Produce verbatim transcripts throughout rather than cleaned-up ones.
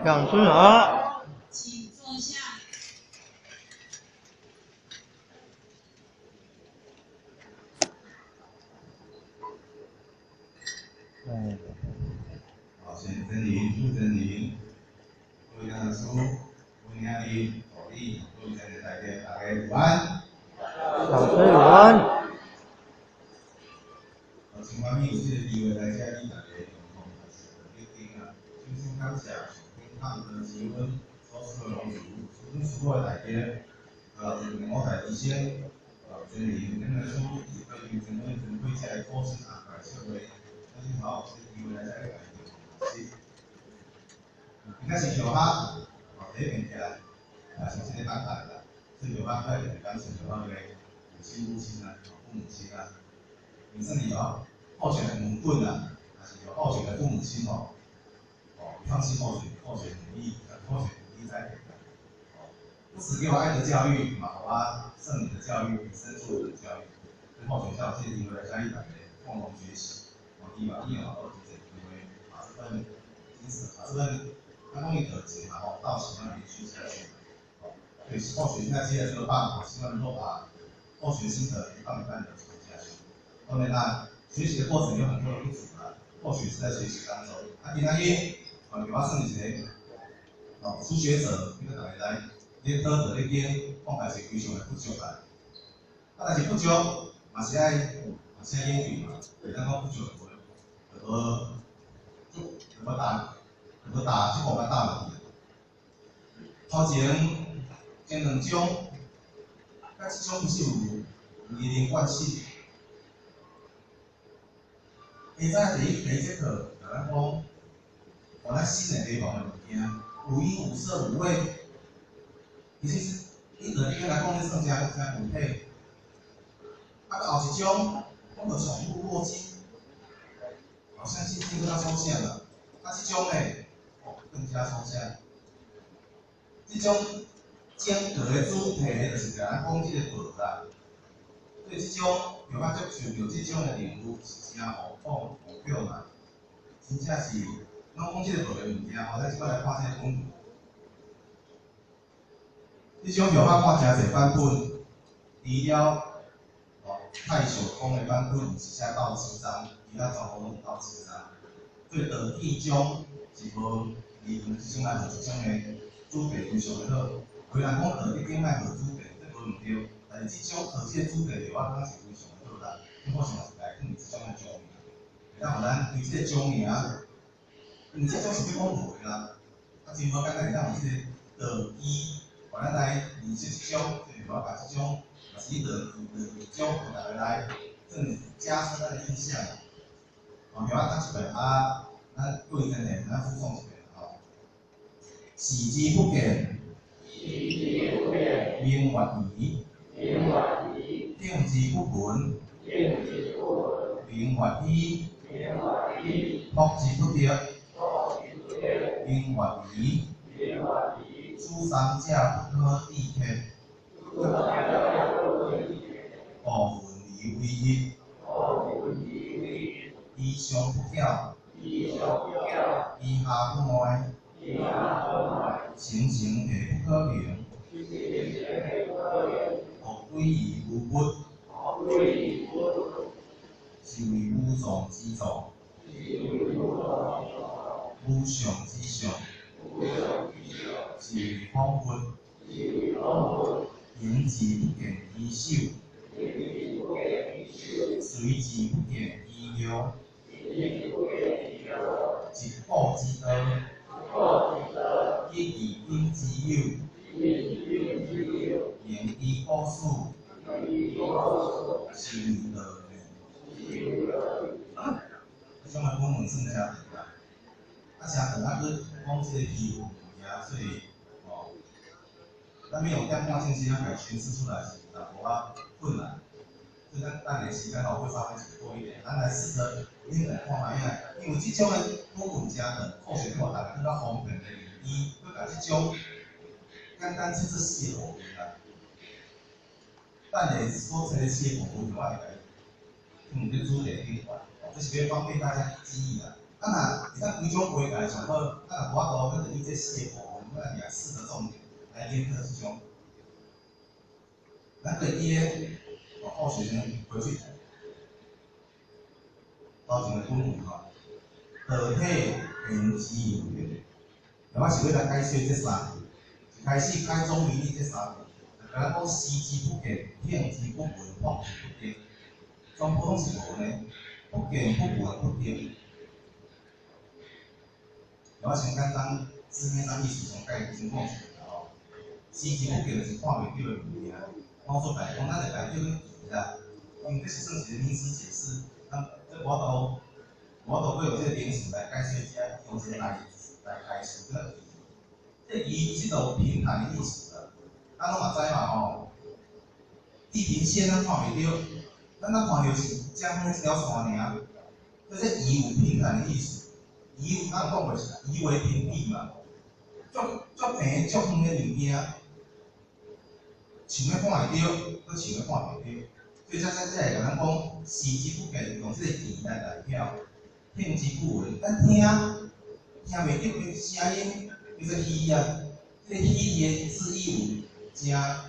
两只鹅。 请坐下。 嗯。 好，先真理，副真理，各位家长叔，各位阿姨、老弟，各位在座大家，大家午安。 老师午安。 呃，请方面有这个机会来嘉义大家共同学习决定啊，轻松感谢健康的气温，所属的农族，所属的大家，呃，这个我在以前，呃，真理跟来说，也可以真的真会在多市场来社会，相信好这个机会来嘉义大家共同学习。一开始小哈，哦，第一件事啊，啊，首先感谢啦，这小哈在就是感谢小哈的母亲、母亲啊，父母亲啊，本身你哦，好学的母棍啊，还是有好学的父母亲哦，哦，放弃好学，好学努力，好学努力栽培的，哦，不只给我爱的教育，嘛，好啊，圣理的教育，深度的教育，跟好学校这些机会来加以大家共同学习，哦，希望以后都提升机会，把这份精神，把这份他容易得解嘛，哦，到喜欢里去下去，哦，对，后学现在接着这个棒，我希望能够把后学心得一棒一棒的传下去。当然啦，学习的过程有很多的不足啦，或许是在学习当中，啊，今仔日，哦，有发生一个，哦，初学者，你个大家来，你倒着你经，讲开是非常的不足啦，啊，但是不足，嘛是爱，嘛是爱演对嘛，袂当讲不足就无，就无，就无答，就无答，即个我答落去。头前前两种，甲即种不是有年龄关系。下早第一第一节课，甲咱讲，我咱新的地方的物件，有音有色有味，其实是伊对你来讲，你算真真有体。啊，后一种，我着重复过境，好像是更加抽象了。啊，这种诶，哦，更加抽象。这种间隔的主题，就是甲咱讲即个佛啦。所以这种有法接触到这种的领悟，是真好讲好表嘛。真正是，咱讲即个佛的物件，吼，咱即摆来看这个功课。这种有法看诚侪版本，除了哦太守宫的版本有一写到七章，其他全部拢到七章。所以第一种是无利用这种来互这种的主题非常的好。有人讲第一点来互主题，这无毋对，但是这种互这个主题，我感觉是非常的好啦。我想是来放这种的奖名，会当互咱对这个奖名啊，因为这种是要讲话啦，啊真无简单，会当有这个第一。互咱来认识即种，就是我把即种，也是你的的种，互大家来，正加深咱的印象。哦，给我读一遍啊，咱各位真人，咱附送一遍吼。视之不见，名曰夷；听之不闻，名曰希；博之不得，名曰夷。诸三者不可地天，五分离为一，衣上不巧，衣下不歪，情形亦不可名，互对而无物，是为无上之上，无上之上。是为方佛，言之不见衣袖，随之不见衣料，一步之道，一而因之有，言依古书，是为道理。这种的功能算啥？啊，啥等啊去讲这个题目呀，所以哦，咱没有电话信息要给诠释出来是啊，无啊困难。所以咱咱的时间哦会稍微多一点，咱来试着用来看下，因为因为这种的多文家的后学课大家更较方便的原因，佮把这种简单只是写好语啦，但也说成写好语的话，嗯，这主题顶管，这是要方便大家记忆的。啊， 啊若其他几种话来上好，啊若无法度，咱就以这四个部分，咱掠四个重点来研讨即种。咱对伊个好学生回去读，头前个本文吼，道体言之有言，我是要来解说这三句，一开始解总理这三句，就甲咱讲视之不见，听之不闻，博之不听，全部拢是无呢，不见不闻不听。我先简单字面上意思先解先讲一下吼，视之不见就是看袂到的物件。我说白讲，咱就来叫伊记啦，因为这是算是名词解释，咱这我都我都会有这个典词来解释一下，用这个来来解释这个义。这义是种平坦的意思啦，咱拢嘛知嘛吼，地平线咱看袂到，咱咱看到是江风一条线尔，所以这义有平坦的意思。义咱讲过是义为平地嘛，足足平足远的物件。想要看会到，搁想要看袂到，所以才才才会甲咱讲视之不见，用这个字来代表；听之不闻，咱听听袂到个声音，叫做耳啊。这个耳的字义有真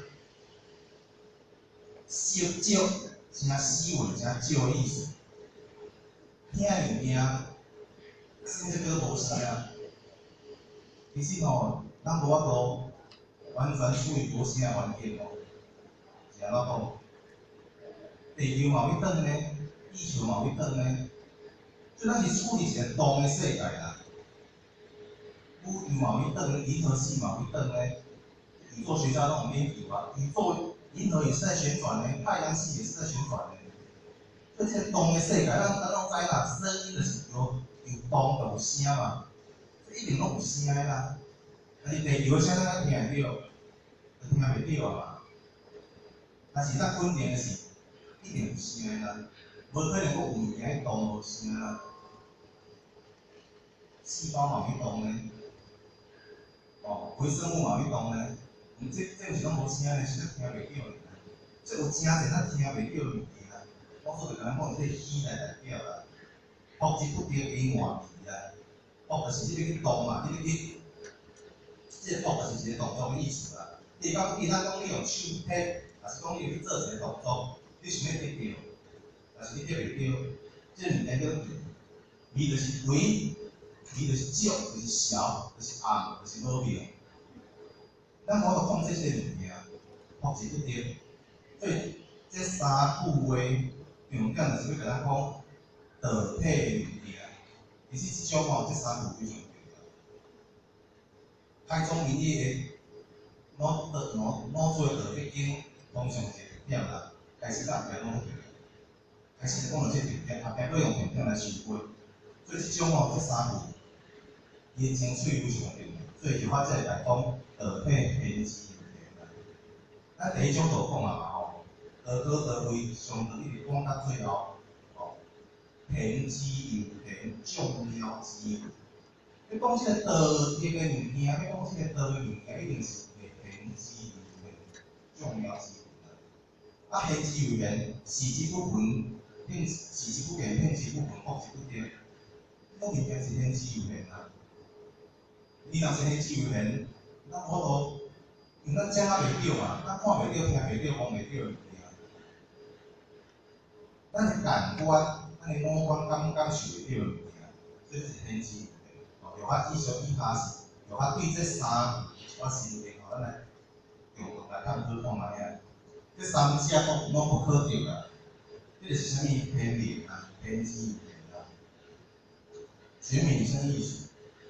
少少、真细微、真少的意思。听的物件，甚至叫做无声。其实吼，咱无法度完全处理无声的环境吼。是安怎讲？地球嘛有转呢，地球嘛有转呢，所以咱是处理一个动的世界啦。宇宙嘛有转，银河系嘛有转呢。宇宙学家拢有研究啊，宇宙银河也是在旋转呢，太阳系也是在旋转呢。所以这个动的世界，咱咱拢知啦，声音就是有有动就有声嘛，一定拢有声的啦。但是地球的声咱听会到，就听袂到啊嘛。但是咱稳定的是一定有声的啦，无可能讲有物件会动无声啦。细胞嘛会动呢，哦，微生物嘛会动呢，毋这这就是拢无声的，是咱听袂到的。这有声者咱听袂到的物件，我说就甲咱讲这个耳来代表啦。博之不听以外耳啦，博就是你去动嘛，你去，这个博就是一个动作的意思啦。你讲其他讲你用手拍。若是讲你去做一个动作，你想要得到，但是你得袂到，这物件叫做味，就是微，味就是少，就是小，就是暗，就是无明。咱无法控制这个物件，博之不得。所以这三句话重点就是要甲咱讲道体的物件。其实即种吼，这三句非常重要。开宗明义的脑脑脑做道德经。通常一个重点啦，开始咱后壁拢对，开始就讲到这重点，后壁搁用重点来收尾。所以即种吼，这三句，伊的精髓非常重要，所以就我才会来讲道体言之有言。咱第一种就讲啊嘛吼，道高道贵，上道一直讲到最后，吼，言之有言，重要之言。你讲这个道这个物件，你讲这个道的物件，一定是言之有言，重要之言。啊，言之有言，视之不闻，听视之不见，听之不闻，博之不听。这物件是言之有言啊。你若是言之有言，咱无度，因咱掌握袂到嘛，咱看袂到、听袂到、讲袂到的物件。咱的感官，咱的五官感感受袂到的物件，这是言之有言。哦，有法以上以下是，有法对这三我心里吼，咱来共同来探讨看卖啊。这三者拢拢不可得啦，这个是啥物偏理啊？偏之有言啊。全名是啥意思？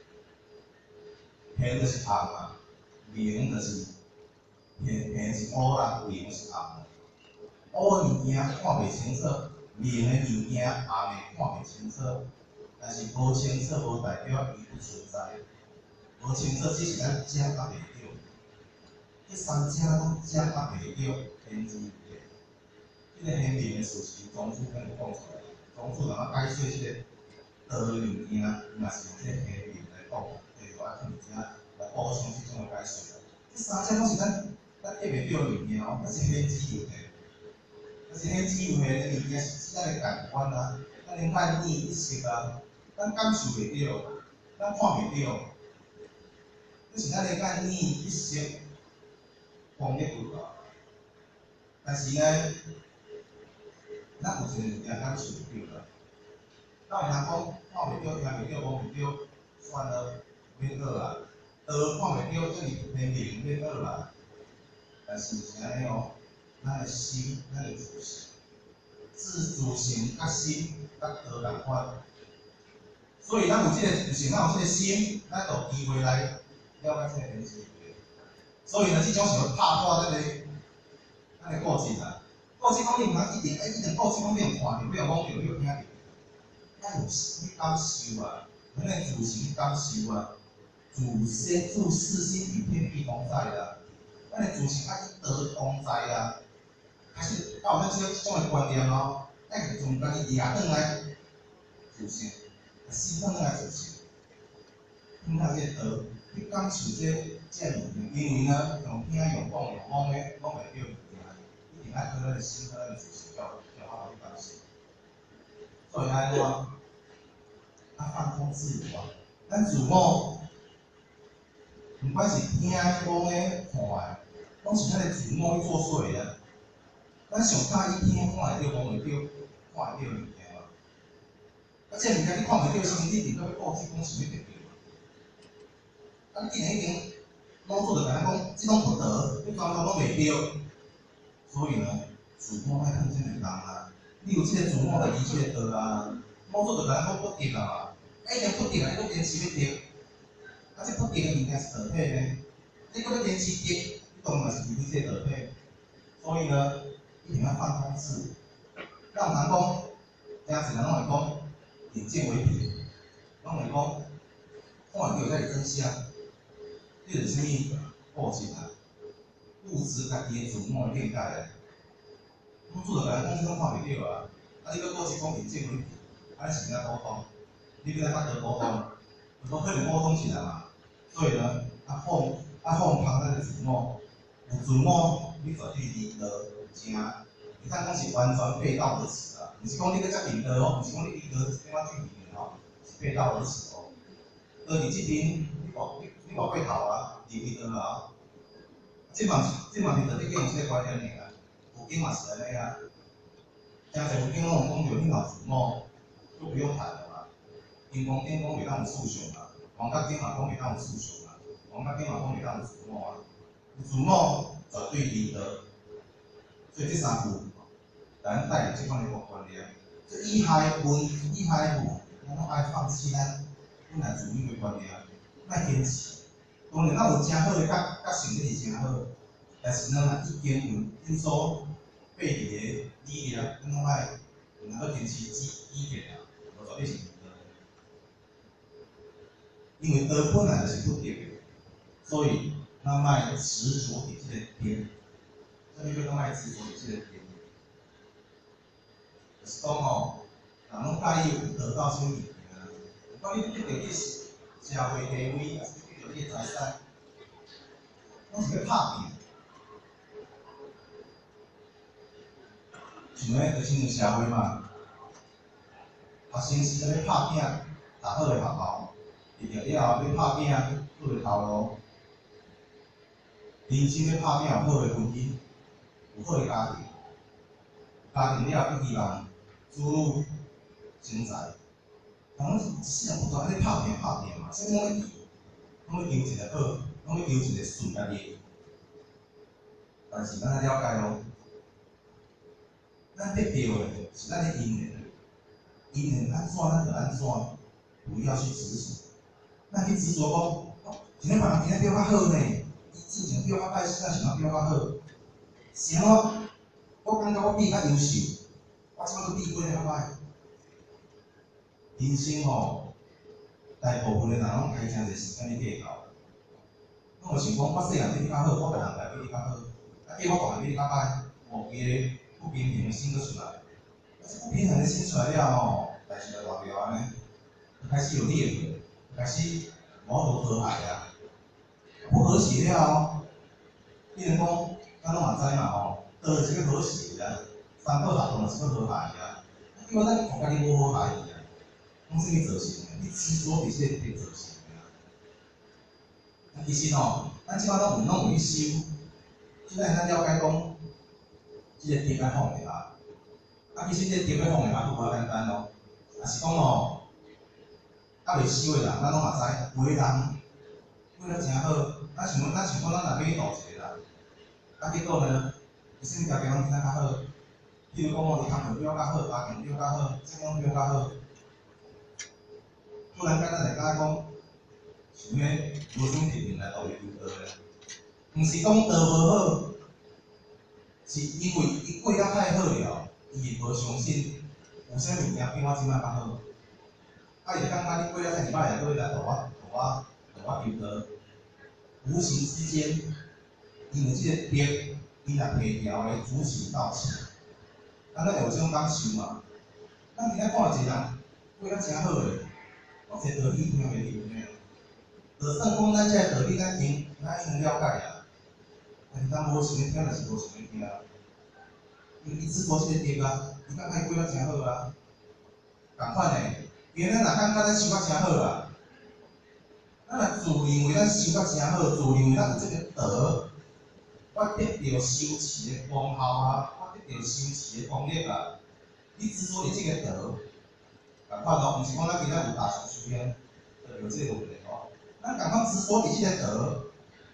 偏就是暗嘛，明就是偏偏是乌啦，明是暗。乌的物件看袂清楚，明的物件暗的看袂清楚。但是无清楚无代表伊不存在，无清楚只是咱掌握袂到。这三者拢掌握袂到。言之有言，这个言明的事情，总主跟讲出来，总主让我解说这个道的物件，嘛是用这个言明来讲，就是我听者来补充这种的解说。这三者拢是咱咱得袂到的物件哦，那是言之有言，那是言之有言的物件是咱的感官啊，咱的眼耳一色啊， 咱感受袂到，咱看袂到，这是咱的甲念一色方面有啊。但是呢，咱有一个物件感受袂到啦。咱有通讲看袂到、听袂到、摸袂到，算了，免好啦。道看袂到，这是天命，免好啦。但是是安尼哦，咱的心，咱的自性，自主性甲心甲道共款。所以咱有这个自性，咱有这个心，咱就有机会来了解这个天机。所以呢，这种是要拍破咱的咱的固执啊。固执讲你毋通一定，哎，一定固执讲你有看到，你有摸到，你有听到，咱有去感受啊，咱的自性去感受啊，自心自私心与天地同在啦。咱的自性爱去道同在啊，开始到咱这种的观念哦，爱从家己抓转来自性。心放在自性，放在这道，去感受这这物件，因为呢，用听、用讲、用摸的，摸袂到物件，一定爱靠咱的心、靠咱的自性，叫叫好好去感受。所以安怎？啊，放空自由啊！咱自我，毋管是听、讲的、看的，拢是咱的自我去作祟啊。咱上喜意听、看会到、摸袂到、看会到物件。啊，这物件你看袂到，是毋是你定要固执讲是要得到？啊，你既然已经老早就甲咱讲，即种不得，你专专拢袂到，所以呢，自我爱看这两人啊。你有这个自我的一切得啊，老早就甲咱讲不得啊嘛，啊，一定不得啊，你搁坚持要得，啊，这不得的物件是道体呢，你搁要坚持得，你当然是离开这个道体。所以呢，一定要放空自我。咱有通讲，真侪人拢会讲。眼见为凭，拢会讲看会到才是真相，这是啥物固执啊？物质家己的自我的境界啊！我做着甲人讲，你拢看袂到啊！啊，你搁固执讲眼见为凭，啊，你是怎沟通？你要来甲道沟通，无可能沟通起来嘛。所以呢，啊放啊放空咱的自我，有自我，你绝对离道正。你看讲是完全背道而驰啊！毋是讲你搁遮离道哦，毋是讲你离道是点仔距离哦，是背道而驰哦。而伫即边，你无你你无过头啊，离离道啊！即嘛是即嘛是着你用即个观念尔啊，有经嘛是安尼啊。真侪有经拢有讲着，你若自我，就不用谈了嘛。金刚经讲袂当有思想嘛，黄角经嘛讲袂当有思想嘛，黄角经嘛讲袂当有自我啊。有自我绝对离道，所以这三句。咱带有这方面个观念，这以下文、以下物，咱拢爱放弃咱本来自己个观念，莫坚持。当然，咱有真好个甲甲成绩是真好，但是咱若已经有因所背离个理念，咱拢爱有能够坚持己己见啊，无绝对是唔对。因为道本来就是不对的，所以咱莫执着伫即个点，所以咱莫执着伫即个点。就是讲吼，人拢介意有得到啥物物件，讲你得到你社会地位，还是得到你财产，拢是要拍拼。像咧，就亲像社会嘛，学生时阵要拍拼，读好个学校，毕业了后要拍拼，做个头路。人生要拍拼，有好个婚姻，有好个家庭，家庭了要希望。子女成才，人拢一世人不断安尼拍拼拍拼嘛，所以拢要求，拢要求一个好，拢要求一个顺家己。但是咱要了解咯，咱得到的是咱的因缘，因缘安怎咱就安怎，不要去执着。咱去执着讲，哦，今天别人今天比我较好呢，伊之前比我较歹势，啊，想比我较好，是我，我感觉我比较优秀。我即摆佫比过较歹，人生吼，大部分的人拢开诚侪时间去计较。拢有想讲，我细汉比你较好，我别人来比你较好，啊，叫我大汉比你较歹，无记个不平衡的心佫出来。啊，这不平衡的心出来了吼，代志就大条安尼，开始有裂痕，开始无无和谐啊，不和谐了后，变成讲，咱拢嘛知嘛吼，道是要和谐啊。三个合同是要和谐啊，叫咱互家己无和谐啊， 讲什么造成的？你执着伫即个点造成的啦。啊，其实吼，咱即摆拢有拢有去修，即咱咱了解讲，即个点要放的啦。啊，其实即个点要放的嘛，都无简单咯。啊是讲吼，啊未修的人，咱拢嘛知，有的人为了真好，咱想讲，咱想讲，咱若要去度一个人，啊结果呢，有啥物条件拢变得较好？譬如讲吼，伊工课表较好，家境表较好，啥物表较好。突然间，咱来甲讲，想要无啥物特定来度伊求道咧，毋是讲道无好，是因为伊过得太好了，伊会无相信有啥物件比我即摆较好。啊，伊感觉你过得太歹，所以来度我、度我、度我求道。无形之间，因为即个点，伊若提调的主心道起，啊，咱有这种感受嘛？咱今仔看一个人过得真好诶。我一个道理听袂入呢，就算讲咱这个道理咱经咱已经了解啊，但是咱无想要听，就是无想要听。因为伊执着这个点啊，伊感觉伊过得真好啊。共款诶，别人若感觉咱修甲真好啊，咱若自认为咱修甲真好，自认为咱有这个德，我得到修持的功效啊，我得到修持的功力啊，你执着伫这个德。共款咯，毋是讲咱今仔有大上修行，就有这个问题咯。咱共款执着伫即个道，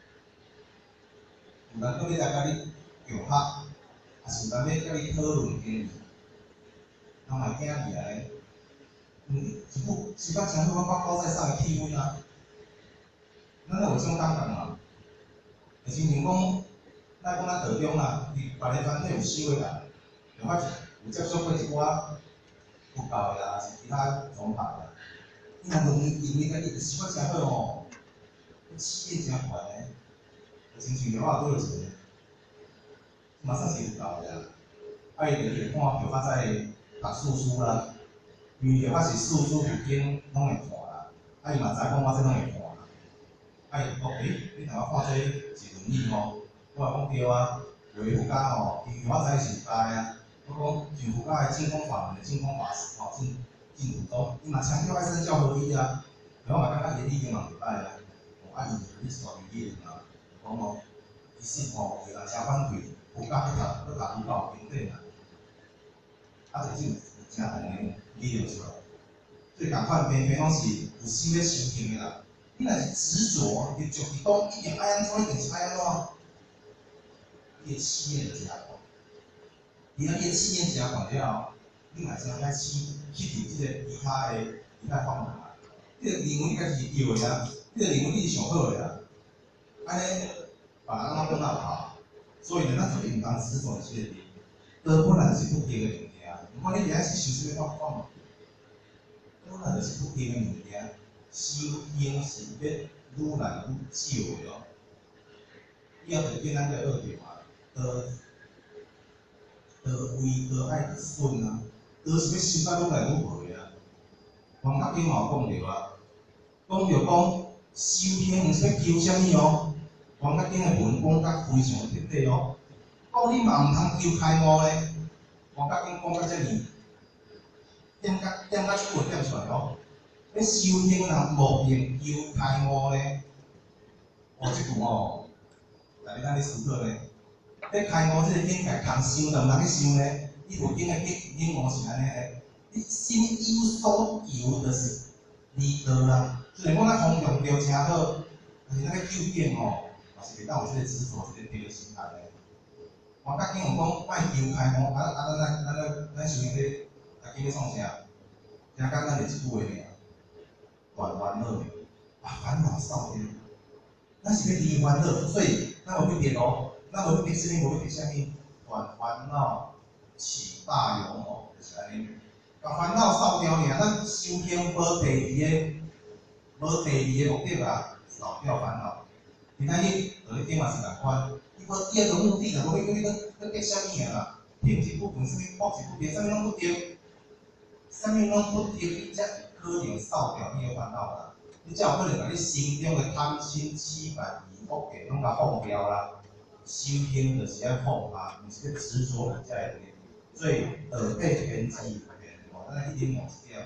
有人叫你来甲你强拍，还是有人要甲你讨论经义，人嘛惊伊来。嗯，一副是甲真好，我高高在上的气氛啊，咱有这种感觉嘛？就亲像讲，咱讲咱道中啊，伫别个团体有修的人，就发有接触过一寡。佛教的啦，还是其他宗派的，伊若认认为家己修法真好吼，气焰真悬的，就亲像了我做一个，马上是佛教的啦。啊，伊就去看佛法在读四书啦，因为佛法是四书五经拢会看啦，啊伊嘛知讲我这拢会看啦。啊伊讲，诶，你若我看这是论语吼，我讲对啊，为佛家吼，因为我知是佛家啊。我讲像佛家的净空法门的净空法师吼，净净土宗，伊嘛强调爱身教合一啊。然后嘛感觉伊理念嘛袂歹啊，啊伊是属于理念啊，讲吼，其实吼有人诚反对佛家去读去读儒教经典啊，啊就种诚红的理念出来。所以共款偏偏拢是有心要修行的啦。你若是执着，你就伫讲一定爱安怎，一定是爱安怎，你的气焰就真大。你啊，你的气焰真悬了，你嘛先开始去伫即个其他的其他方面啊。你着认为你家己是对的啊，你着认为你是上好的啊，安尼别人怎讲哪有效？所以呢，咱就应当执着即个点，道本来就是不平的物件，毋管你今仔是修什么法法，本来就是不平的物件。修行是要愈来愈少的哦。以后就变咱个学着嘛，道。道为道爱顺啊，道是要修甲愈来愈好个啊。王家经嘛有讲着啊，讲着讲修行毋是要求啥物哦。王家经的文讲甲非常彻底哦，讲你嘛毋通求开悟咧。王家经讲甲遮尔，点甲点甲出点出来哦。要修行人无用求开悟咧，哦，即句哦，大家咧思考咧。要开悟即个境界，通修能通去修呢？伊佛经的经经悟是安尼个，你心有所求，就是离道啦。虽然讲咱方向着诚好，但是咱咧究竟吼，嘛是袂当有即个执着，即个对个心态咧。我甲经有讲，莫求开悟，啊啊，咱咱咱咱咱修行咧，啊经咧创啥？听简单就一句话尔，断烦恼，把烦恼扫掉。咱是要离烦恼，所以咱有去别路。咱无去别啥物，无去别啥物，断烦恼，起大勇猛，就是安尼。把烦恼扫掉尔，咱修行无第二个，无第二个目的啊，扫掉烦恼。今仔日就咧经嘛是共款，伊无第二个目的啦，无去叫你去去别啥物尔啦，骗一部分，啥物博一部分，啥物拢不对，啥物拢不对，你才可能扫掉你个烦恼啦。你才有可能把你心中的贪心、痴慢、疑惑给拢甲放掉啦。修行就是要放下，毋是要执着你遮个东西。所以耳背偏激，哦，咱一点五一条，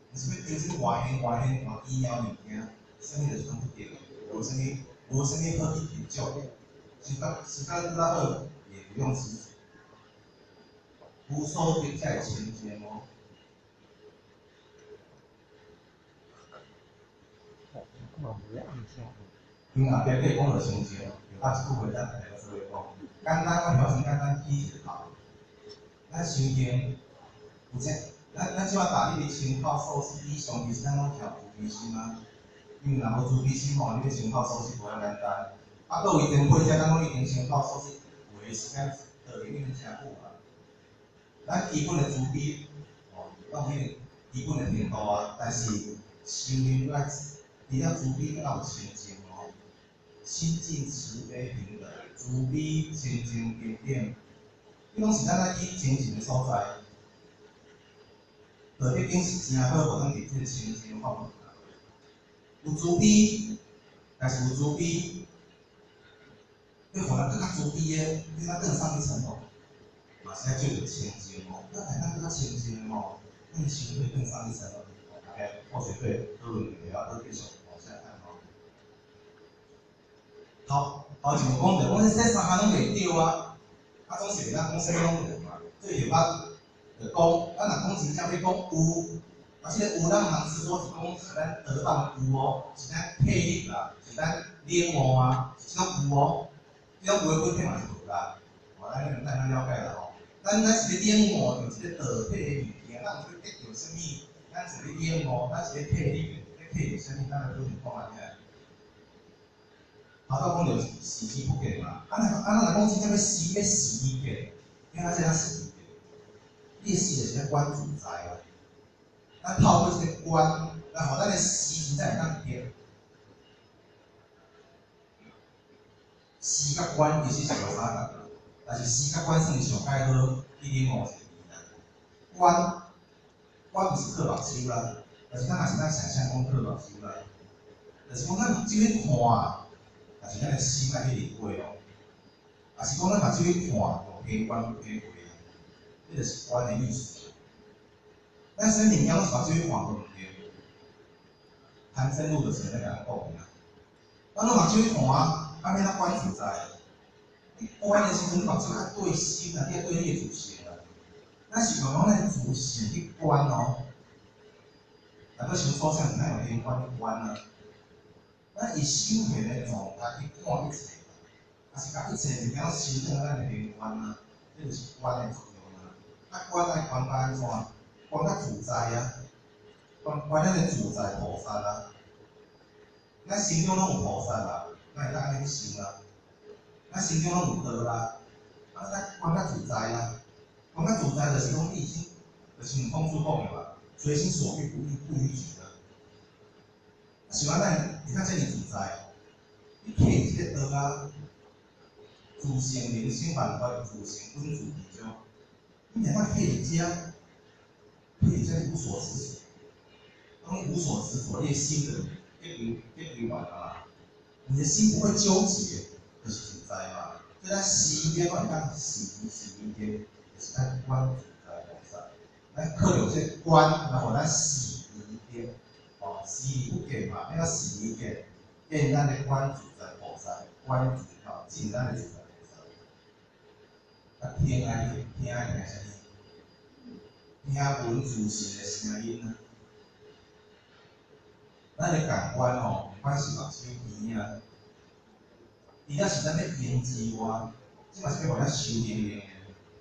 是要丢什么外形外形换医疗物件，啥物就是讲不对，无啥物无啥物好去研究，时间时间拄较好，也不用吃。无所得才会清净哦。因后壁讲就清净，就甲即句话咱大家做伙讲。简单，我调成简单起一头。咱修经有这，咱咱即摆大力的参考数字以上，其实咱拢调自卑心啊。因为若无自卑心吼，你要参考数字无遐简单。啊，各位前辈者，咱拢已经参考数字，有诶时间就已经诚久啊。咱基本的自卑，哦，到迄个基本的程度啊，但是修行要除了自卑，要有清净哦。心境慈悲平等，自卑清净平等，迄拢是咱来去清净的所在。道德经是真好，无通伫即个清净方面。有自卑，但是有自卑，要互人更较自卑的，你咱更上一层楼，嘛是要就有清净哦。咱来咱更较清净哦，咱的心会更上一层楼。OK， 或许对讨论也要都继续往下看哦。好，后一个讲着，我说这三项拢袂对啊，啊总是袂当讲啥物拢有嘛。最后捌就讲，咱若讲真正要讲有，啊，即个有咱通是说是讲是咱得当有哦，是咱魄力啦，是咱领悟啊，是种有哦，即种有诶本体嘛是无啦。哦，咱咱咱了解啦吼。咱咱是咧领悟着即个道体诶物件，咱是咧得到啥物？咱是咧领悟，咱是咧魄力，咧魄力啥物？咱来做讲下听。头到讲着时机不给嘛，啊那啊那若讲真正要时要时机给，因为咱这样时机给，你时就是咧观自在啊。咱透过即个观，然后咱的时真正会当给。时甲观其实是无相共，但是时甲观算是上解好，去领悟一个啦。观观不是靠目睭啦，但是咱也是咱想象讲靠目睭啦，就是讲咱目睭去看。但是咱的心来去领会哦，也是讲咱目睭去看，用偏观去偏会啊，这就是观的意思。咱啥物物件拢是目睭去看都唔对，谈深入就是咧甲人讲啊。咱拢目睭去看，啊免咱观自在。你观的时阵，你目睭爱对心啊，你爱对你的自性啊。咱是用咱的自性去观哦，但要想所想，咱用偏观去观啊。咱以修行的状态去看一切，也是甲一切物件拢修正咱的灵观啊，这就是观的作用啊。啊，观来观到安怎？观较自在啊，观观咱的自在菩萨啊。咱心中拢有菩萨啦，咱会当安尼去想啊。咱心中拢有道啦，啊，咱观较自在啊。观较自在就是讲你已经，就是像孔子讲的嘛，随心所欲，不逾不逾矩啊。像咱咱会当遮尔自在，你摕即个道啊，自性人生万法，自性本自其中。你会当摕伫遮，摕伫遮无所执着，当你无所执着，你的心就一流一流完啊，你的心不会纠结，就是自在嘛。所以咱时间我讲时时间，就是咱观自在菩萨，咱靠有这观，然后咱时间。哦，时而不见嘛，那个时而见，见咱的观自在菩萨，观自哦，见咱的自在菩萨。啊，听爱听，听爱听啥物？听闻自性的声音啊。咱的感官吼，毋管是目睭、耳啊，伊也是咱咧研之外，即嘛是要互咱修灵灵的。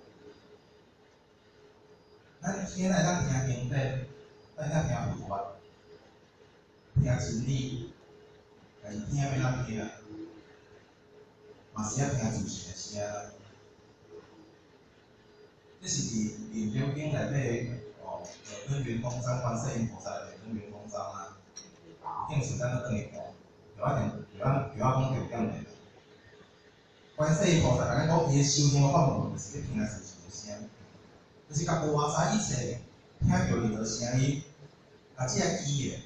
咱听来咱听经典，咱咱听佛法。听真理，但是听要怎听啊？嘛是要听自性的声。这是伫《念经经》内底哦，跟圆通章、观世音菩萨的跟圆通章啊，定时咱都等于讲，有一点，有啊，有啊讲重点的。观世音菩萨甲咱讲，伊的修行法门就是要听自性的声，就是甲外在一切听到伊个声音，啊，即个语言。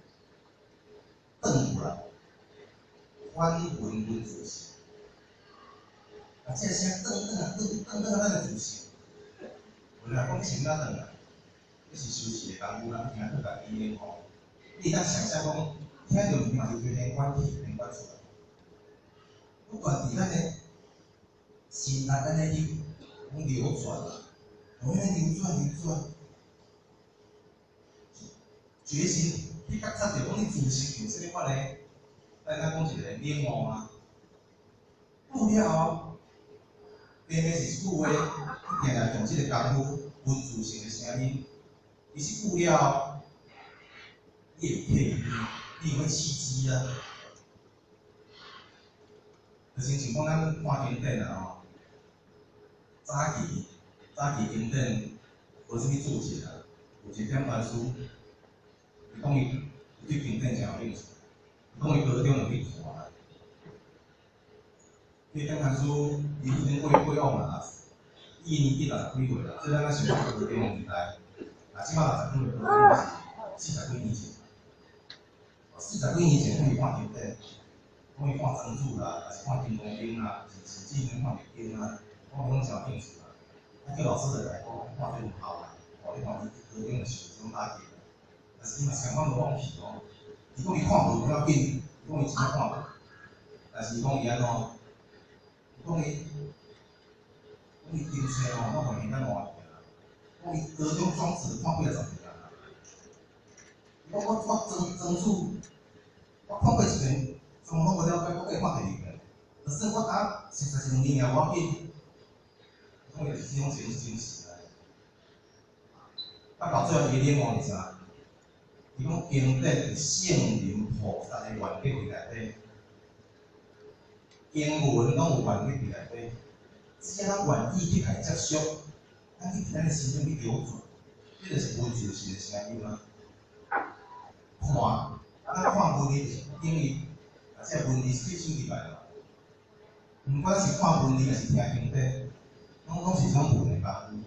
转过来，翻闻闻自性，啊，这声转转啊转转转咱的自性，有人讲你想哪转啊？ 这是休息的功夫啦，听去家己练吼。你当想象讲，听着物嘛就会连贯起连贯出来。不管伫咱的心内安尼去讲流转啦，安尼流转流转，决心你觉察着讲你自身有啥物款呢？咱咱讲一个领悟啊，悟了后，偏偏是一句话，你定定用即个功夫文字性的声音，伊是悟了后，你会体，你会刺激啊。就亲像讲咱看经典啊吼，早期早期经典无啥物注解啊，有一点传书，伊讲伊对经典诚有兴趣，伊讲伊高中就去看。迄点传书伊已经过过往啦，一年级六十几岁啦，即咱咱小学高中年代，啊，即摆六十几岁高中是四十几年前，四十几年前讲伊看经典。讲伊看曾子啦，还是看金庸经啦，甚至于看易经啦，我拢诚有兴趣啦。啊，叫老师就来讲，看这有效啦，哦，你看伊高中的时阵打击，但是伊嘛是共款无放弃哦。伊讲伊看无不要紧，伊讲伊真看无，但是伊讲伊安怎？伊讲伊，讲伊经济哦，我问伊咱偌济啦，讲伊高中总是看几啊十遍啦。伊讲我我曾曾子，我看过一遍。从我无了解，我可以看第二遍。可是我打实在是两年了，我紧，讲伊是种真真实的。啊，到最后伊领悟是啥？伊讲经典圣灵菩萨的原理伫内底，经文拢有原理伫内底，只要咱愿意去甲伊接受，咱去伫咱的心中去流转，这就是文字性的声音啊。看，咱看文字因为。即文字是手入来嘛，毋管是看文字还是听经典，拢拢是种文的功夫。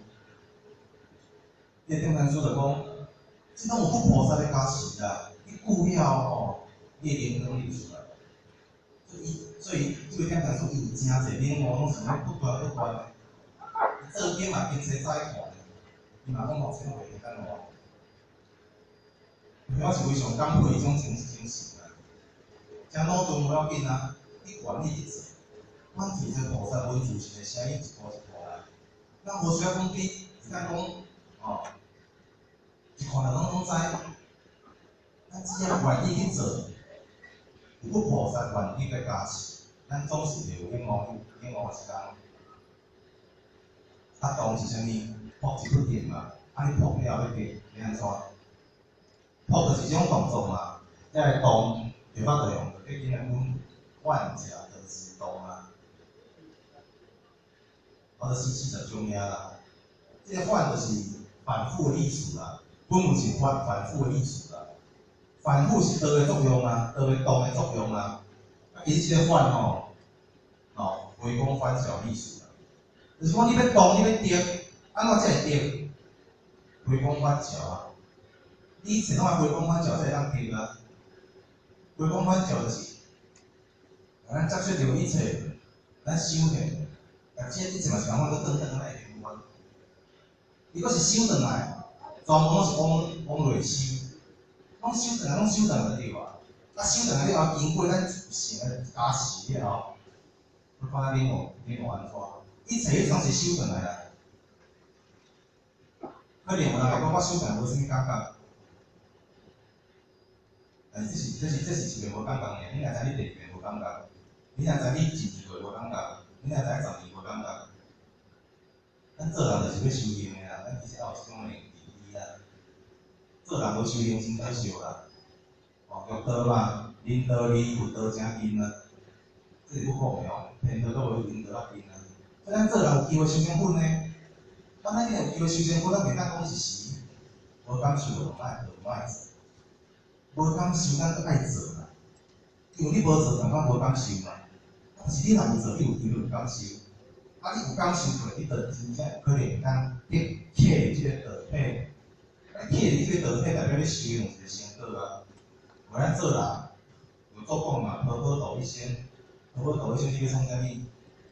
迄顶传书就讲，即种有佛菩萨的加持啦，你久了吼，你的灵能力出来。所以，所以这个顶传书伊有真侪领悟，拢是咧不断不断的。做经嘛，经济早看的，伊嘛讲目前袂简单哦。我是非常感佩伊种精精神。像脑中不要紧啊，你管理去做，阮自这菩萨文字性的声音一步一步来，咱无需要讲你，只讲讲哦，一看就拢拢知，咱只要愿意去做，有个菩萨愿意来加持，咱总是会有领悟领悟一天。啊，动是啥物？扑一不定嘛，啊你扑了要给要安怎？扑就是一种动作嘛，即个动。就捌着用，就今日阮万家的自动啊，或者是四十种名啦。这个换就是反复的意思啦，本文是反反复的意思啦。反复是倒个作用啊，倒个动的作用啊。啊，其实这个反吼，哦，回光返照意思啦。就是讲你要动，你要跌，安怎才会跌？回光返照啊！你怎样回光返照才会当跌啊？回光返照就是，咱接触到一切，咱修行，但这一切嘛是讲我都转转来平凡。如果是修转来，全部拢是往往内修，拢修转来，拢修转来对吧？啊，修转来了后，经过咱成个加持了后，我看咱领悟领悟安怎？一切迄种是修转来啦。可能有人会讲我修转无啥物感觉。但这是这是这是一个无感觉呢，你若知你第二个无感觉，你若知你一二个无感觉，你若知十年无感觉，咱做人就是要修行的啦，咱其实也有这种能力啦。做人无修行真可惜啦，哦，玉刀嘛，恁刀里有刀正硬啊，这是不好的哦，偏刀都无恁刀较硬啊。所以咱做人有机会修成本呢，咱咱有机会修成本，咱袂当讲一时无感受就歹就歹做。无感受，咱都爱做啦。因为你无做，人讲无感受嘛。但是你若有做，你有机会有感受。啊，你有感受过，你就真正有可能会当得摕即个道体。啊，摕即个道体代表你修养一个成果啊。无咱做人，有做讲嘛，好好道一生，好好道一生，你要创啥物？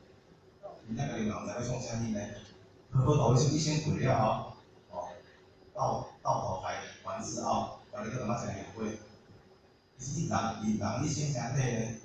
真正家己嘛毋知要创啥物呢？好好道一生，一生过了后，哦， 到到头来完事后，后来叫感觉真后悔。其实人人人一生身体呢，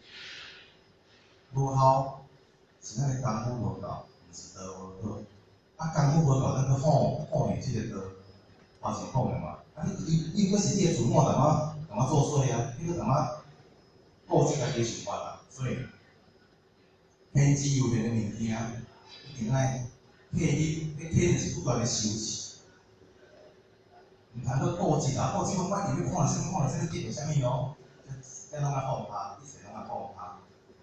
无效是咱的功夫无够，毋是道无好。啊，功夫无够，咱去放放入即个道，嘛是讲的嘛。啊，你你你佫是你的自我淡仔淡仔作祟啊，你佫淡仔顾即家己想法啊，所以偏执有限的物件，一定爱体力，迄体力是不断的修持。毋通去顾忌啊，顾忌讲我入去看了啥物，看了啥物，结着啥物哦，这拢爱放下，一切拢爱放下。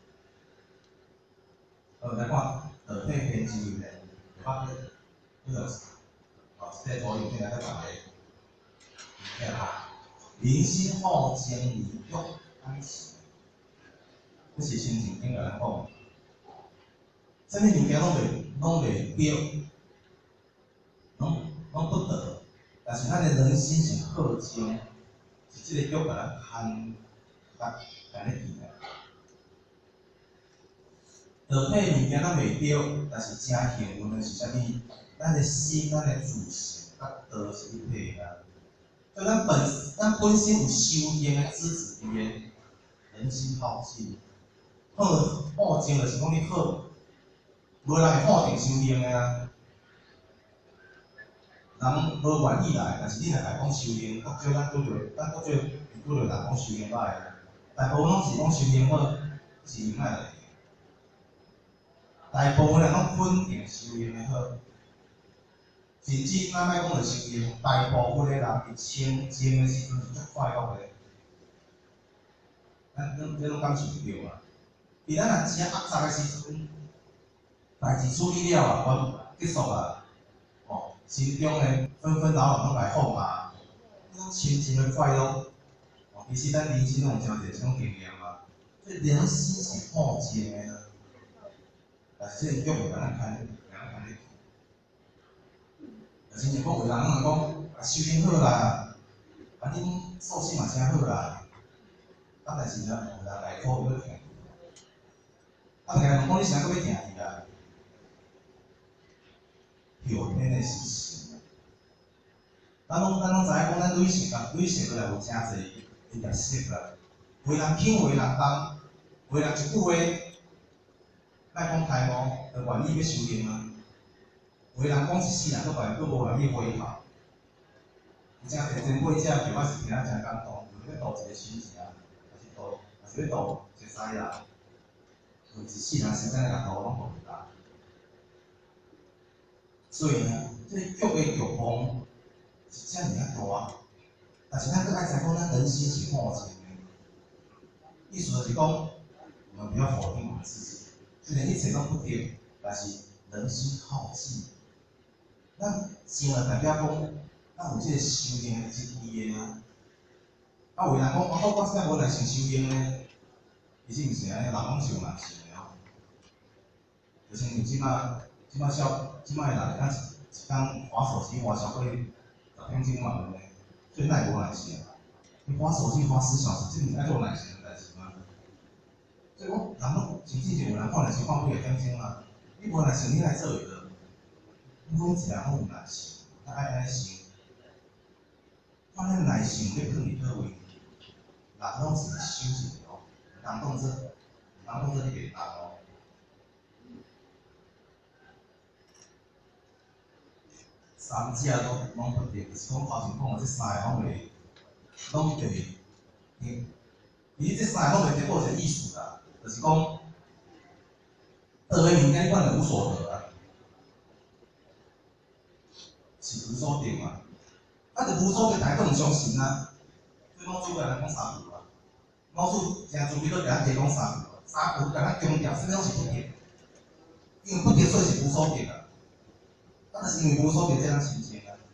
呃，来看道体偏执有限，就把迄迄个哦，这个图影片来个大个，影片啊，人心好情离欲爱情，这是心情应该来讲。啥物物件拢袂拢袂对，拢拢不得。但是咱的人心是好情，是即个叫甲咱牵，甲甲咱记来。道体物件咱袂对，但是正幸运的是啥物？咱的心、咱的自信，甲道是一体的。所以咱本咱本身有修行的资质伫个人心好静。好好静就是讲你好，无人会好静修行的啊。人无愿意来，但是你若来讲修行，较少咱拄着，咱较少拄着人讲修行歹个，大部分拢是讲修行好，是因爱来。大部分人拢肯定修行的好，甚至咱莫讲着修行，大部分的人伫清静的时阵是足快乐的。咱咱这种感受着啊。伫咱若正压榨的时阵，代志处理了啊，完结束啊，哦，心中呢纷纷扰扰拢来放下，迄种清静的快乐，哦，其实咱人生拢有真侪这种经验啊。所以人心是好静的呢。但是这个欲袂甲咱牵，甲咱牵入去。但是若讲有人人讲啊修行好啦，啊恁素质嘛真好啦，啊但是呢有人来考要听，啊人讲你啥个要听伊啊？表面的是神。咱拢咱拢知影讲，咱女性啊，女性过来有真侪伊特色啦，为人轻，为人重，为人一句话。莫讲开悟，就愿意要修行啊！有个人讲一世人，佫别佫无愿意回头。有真侪前辈者，就我是听啊真感动，就是要度一个新者，还是度，还是要度一个师人，有一世人生在个路拢度唔到。所以呢，这个欲的欲望是遮尔啊大，但是咱佫爱知讲，咱人心是好静的，意思就是讲，我们不要否定我们自己。虽然一切拢不对，但是人心好静。咱静了代表讲，咱有即个修行的一义啊。啊，有人讲，我我我现在无来想修行呢，其实毋是安尼，人拢是有人想的哦。就像你即马即马小即马的人，咱一工滑手机滑超过十点钟嘛，对不对？所以咱会无耐心。你滑手机滑十小时，这毋是爱做耐心的代志吗？所以讲，人拢甚至就有人看耐心看几个点钟啊，你无耐心，你来做会到？每一个人拢有耐心，咱爱安尼想。咱迄耐心要放伫倒位？人拢是修一个哦，人当做人当做你袂当哦。三者拢拢不对，就是讲头前讲的这三个拢袂，拢袂，伊，伊这三个拢袂得到一个意思啦，就是讲，倒个物件你可能无所得啊，是无所得嘛，啊，就无所得，大家都毋相信啊，所以老师甲咱讲三句啊，老师诚注意搁甲咱提讲三句，三句甲咱强调，啥物拢是不对，因为不对所以是无所得啊。啊，就是因为无所得，这样心情啊。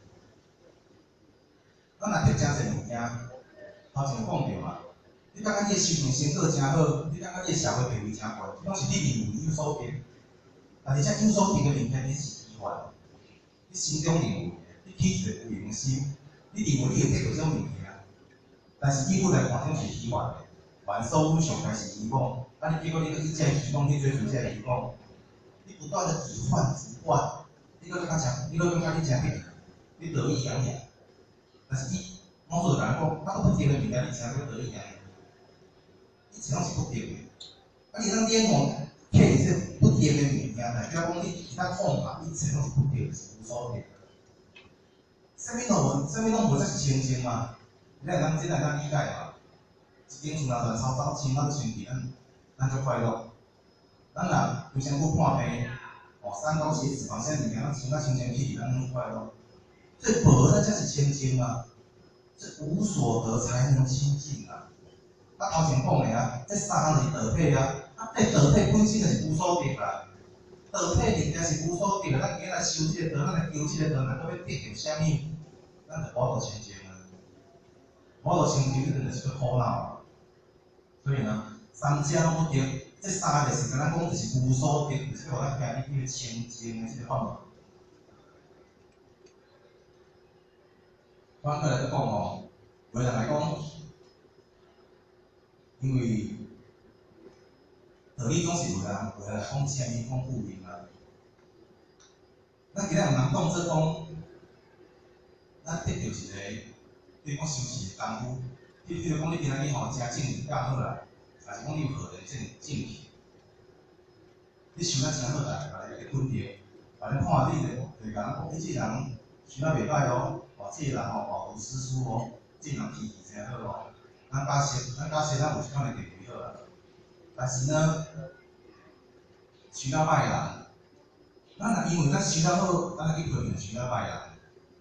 咱若得真侪物件，头前有讲着嘛，你感觉你的修行成果真好，你感觉你的社会地位真高，这拢是你认为有所得。但是这有所得的物件，你是意外，你心中认为，你起一个有形心，你认为你会得到这种物件，但是以本来看，种是虚幻的，万事物上开是希望，啊，你结果你去一再希望去追求这个希望，你不断的以幻主幻。你搁更较强，你搁更较你诚紧， 你得意洋洋，但是你我做人讲，啊，不对的物件，你才会得意洋洋，你只要是不对的，啊，你当脸看看是不对的物件，代表讲你其他看法，你只要是不对，是无所谓。啥物拢无，啥物拢无，才是清净嘛。你来当，即来当理解嘛。一间厝若传草草，青草清气，咱咱就快乐。咱若规身躯破病，哦，三高血脂，反正物件咱穿甲清清气气，咱拢快乐。这无那才是清净啊！这无所得才能清净啊！啊，头前讲的啊，这三就是道体啊，啊，这道体本身就是无所得啦。道体人家是无所得，咱今日来修这个道，咱来求这个道，咱要得到啥物？咱就无度清净啊！无度清净，真就是个苦恼啊！所以呢，三者拢不得，这三个是敢若讲就是无所得，就是互咱今日去清净的这个法门。反过来再讲吼，为人来讲，因为道理总是有人为人来讲前面讲负面啊。咱今日毋通讲做讲，咱得到一个，比如讲修持的功夫，比如讲你今仔日吼真正教好啦，还是讲你有学的正正气，你修得真好啦，把你稳定，把你看你咧，就讲讲你这人修得袂歹哦。哦，这个人吼饱读诗书哦，这个人脾气真好哦。咱假设，咱假设咱有一款的地位好啦，但是呢，修了歹人，咱若因为咱修了好，咱去批评修了歹人，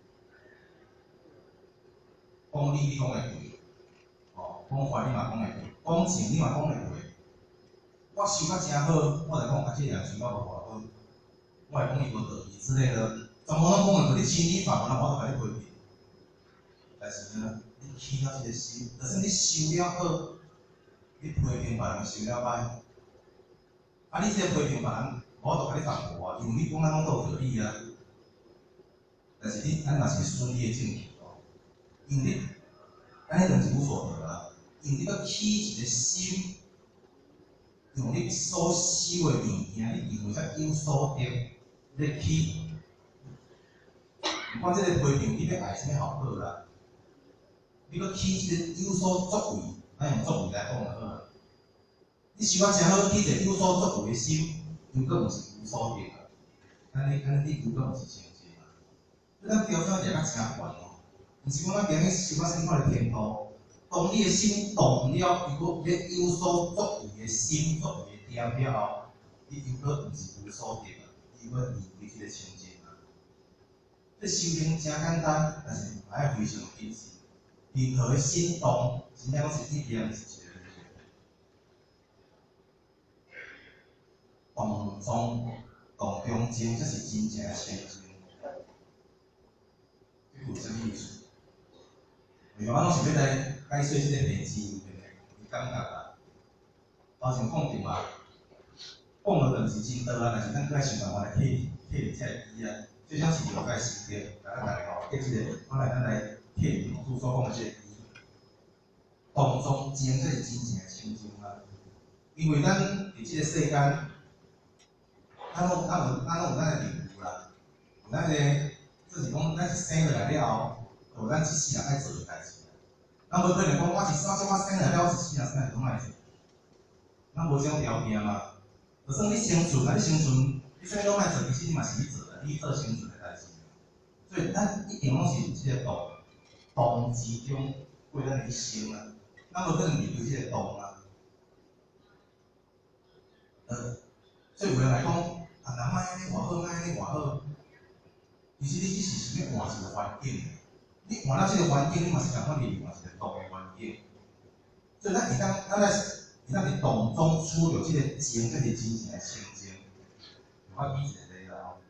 讲理你讲会对，哦，讲坏你嘛讲会对，讲正你嘛讲会对。我修甲真好，我来讲啊，这个人修甲无偌好，我来讲伊无道义之类的，全部拢讲会对，你心理法门我都甲你批评。但是呢，你起了这个心，就是你修了好，你批评别人修了歹，啊，你这个批评别人，我就甲你反驳啊，因为你讲咱拢都有道理啊。但是你咱若是顺利的正气哦，因为你，咱迄就是无所得啊，因为你要起一个心，用你所修的物件，你认为才有所得，你起，不管这个批评你要爱啥物好好啦。你要起一个有所作为，咱用作为来讲就好了。你修啊真好，起一个有所作为的心，根本毋是无所得啊。安尼安尼，你根本毋是清净啊。咱标准定较真悬哦，毋是讲咱今日修啊啥款的天道，当你的心动了，如果你有所作为的心作为的点了，你根本毋是无所得啊，你要离开这个清净啊。这修行真简单，但是还要非常谨慎。任何的心动，真正讲是一点是一个动中动中静，这是真正的清净。这有啥物意思？为什么拢是要来解说这个地支里面的？你感觉啊？头前讲着嘛，讲了就毋是真道啊，但是咱搁爱想办法来体体这个意啊，就像是了解时间，大家大家吼，记这个，我来咱来。体主所讲的这个动中静，这是真正的清净啊！因为咱伫这个世间，咱拢咱有咱拢有咱的任务啦，有咱的，就是讲咱是生落来了后，有咱一世人爱做的代志。咱无可能讲我是啥种我生来了，我一世人生来拢爱做。咱无这种条件嘛。就算你生存啊，你生存，你啥物拢爱做，其实你嘛是你做的，你做生存的代志。所以咱一定拢是这个动。动之中过咱的一生啊，咱无可能离开这个动啊。呃，所以有人来讲，啊，人莫安尼偌好，莫安尼偌好，其实你只是想要换一个环境，你换到这个环境，你嘛是共款另外一个动的环境。所以咱一旦咱来，一旦伫动中处有这个静，这是真正的清净。我举一个例啦吼，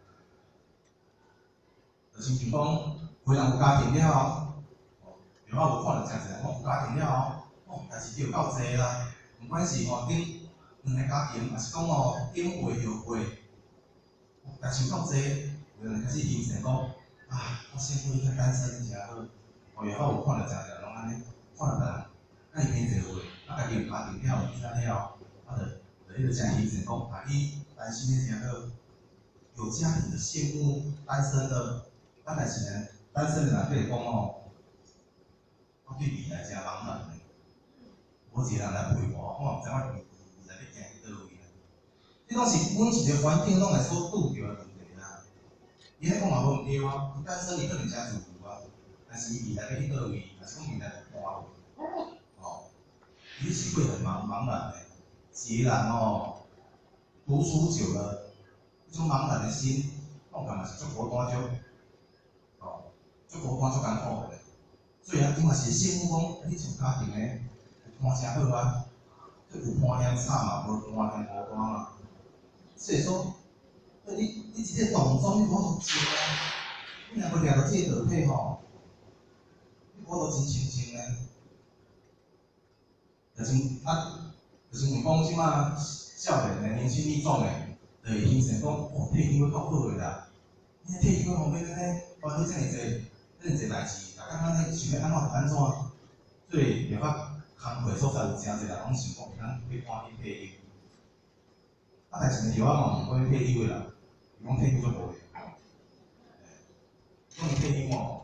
就亲像讲，有人有家庭了后。然后有看到诚侪人讲有家庭了后，哦，代志就够济啦。毋管是吼顶两个家庭，还是讲吼顶会后会，代志够济，有人开始形成讲，啊，我幸福一个单身真好。哦，然后有看到诚侪人拢安尼，看到别人爱变侪会，啊，家己有家庭了，有囝了，啊，就就迄个真形成讲，啊，你单身的真好，有家庭的羡慕单身的，啊，但是呢。 咱身人对讲吼，我对未来真茫茫的，无一个人来陪我，我嘛毋知我未来要行去倒位啊。这拢是阮一个环境拢会所拄着的问题啦。伊咧讲嘛无毋对啊，伊单身伊可能真自由啊，但是伊未来要去倒位，还是讲未来就搬位，哦，伊是会很茫茫然的。一个人哦，读书久了，这种茫然的心，我感觉是足孤单足，哦，足孤单足艰苦的。所以啊，伊嘛是羡慕讲，你像家庭的，有伴真好啊，有伴嫌惨嘛，无伴嫌孤单嘛。所以说，你你一个动作你无好做啊，你若要掠到这个道体吼，你无好真清净呢。就是啊，就是毋讲即马少年的年轻力壮的，就会形成讲，哦，退休较好个啦。你退休后尾安尼烦恼遮尔济，遮尔济代志，大家安尼想要安怎安怎，所以着较工课所在有诚侪人拢想讲，咱要赶紧退休。啊，但是着啊嘛，毋管退休个啦，伊讲退休足无用。讲退休吼，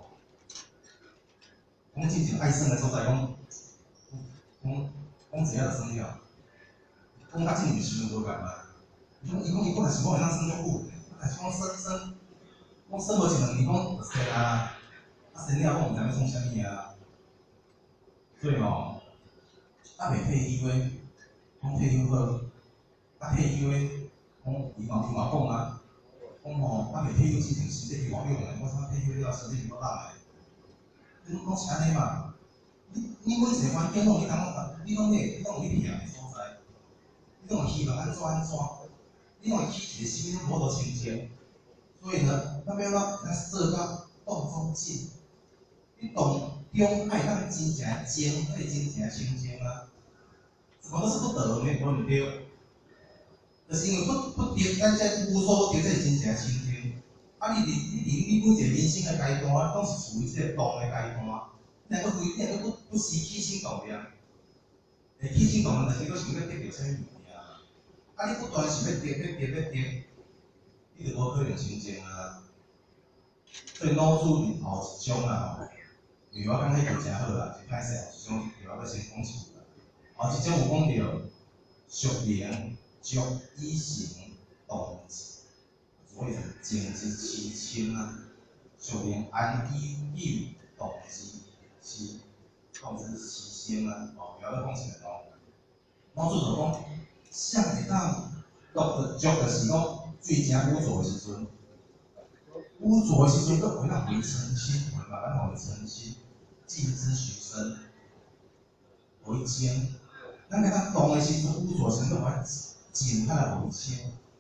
讲真正爱耍个所在，讲讲讲一下就算了。讲较真毋是无共啊。伊讲伊讲伊本来想讲会当算足久，但是讲算算，讲算无一两年，讲就生啊，啊生了讲毋知要创啥物啊。所以吼，啊未退休诶，讲退休好，啊退休诶，讲伊嘛伊嘛讲啊，讲吼啊未退休之前身体是偌用诶，我啥退休了身体是要烂诶。你讲是安尼嘛？你你每一个环境拢你感觉，你拢会你拢有你忝诶所在，你拢会希望安怎安怎，你拢会起一个心无多清净。所以呢，咱要怎咱做到动中静？你动中爱咱真正静，爱真正清净啊。什么都是不得的，无毋对。就是因为不不得，咱才无所不得，才真正清净。啊，你你你你每一个人生的阶段，拢是处于这个动的阶段。你若非，你若不不时起心动念，会起心动念，就是搁想要得到啥物物件。啊，你不断想要得，要得，要得，你就无可能清净啊。所以脑子里后一种啊，因为我感觉迄就真好啦，是歹势后一种，对我要先讲一句啦。后一种有讲到熟灵足以成动之，所以是静之其清啊。熟灵安以有动之，是动之其心啊。哦，不要讲起来咯。脑子就讲，啥会当动足，就是讲最正污浊的时阵。污浊的时阵，佫会当为澄清，会慢慢为澄清，静之许身为清。咱个当动的时阵，污浊时阵，佫会静下来为清。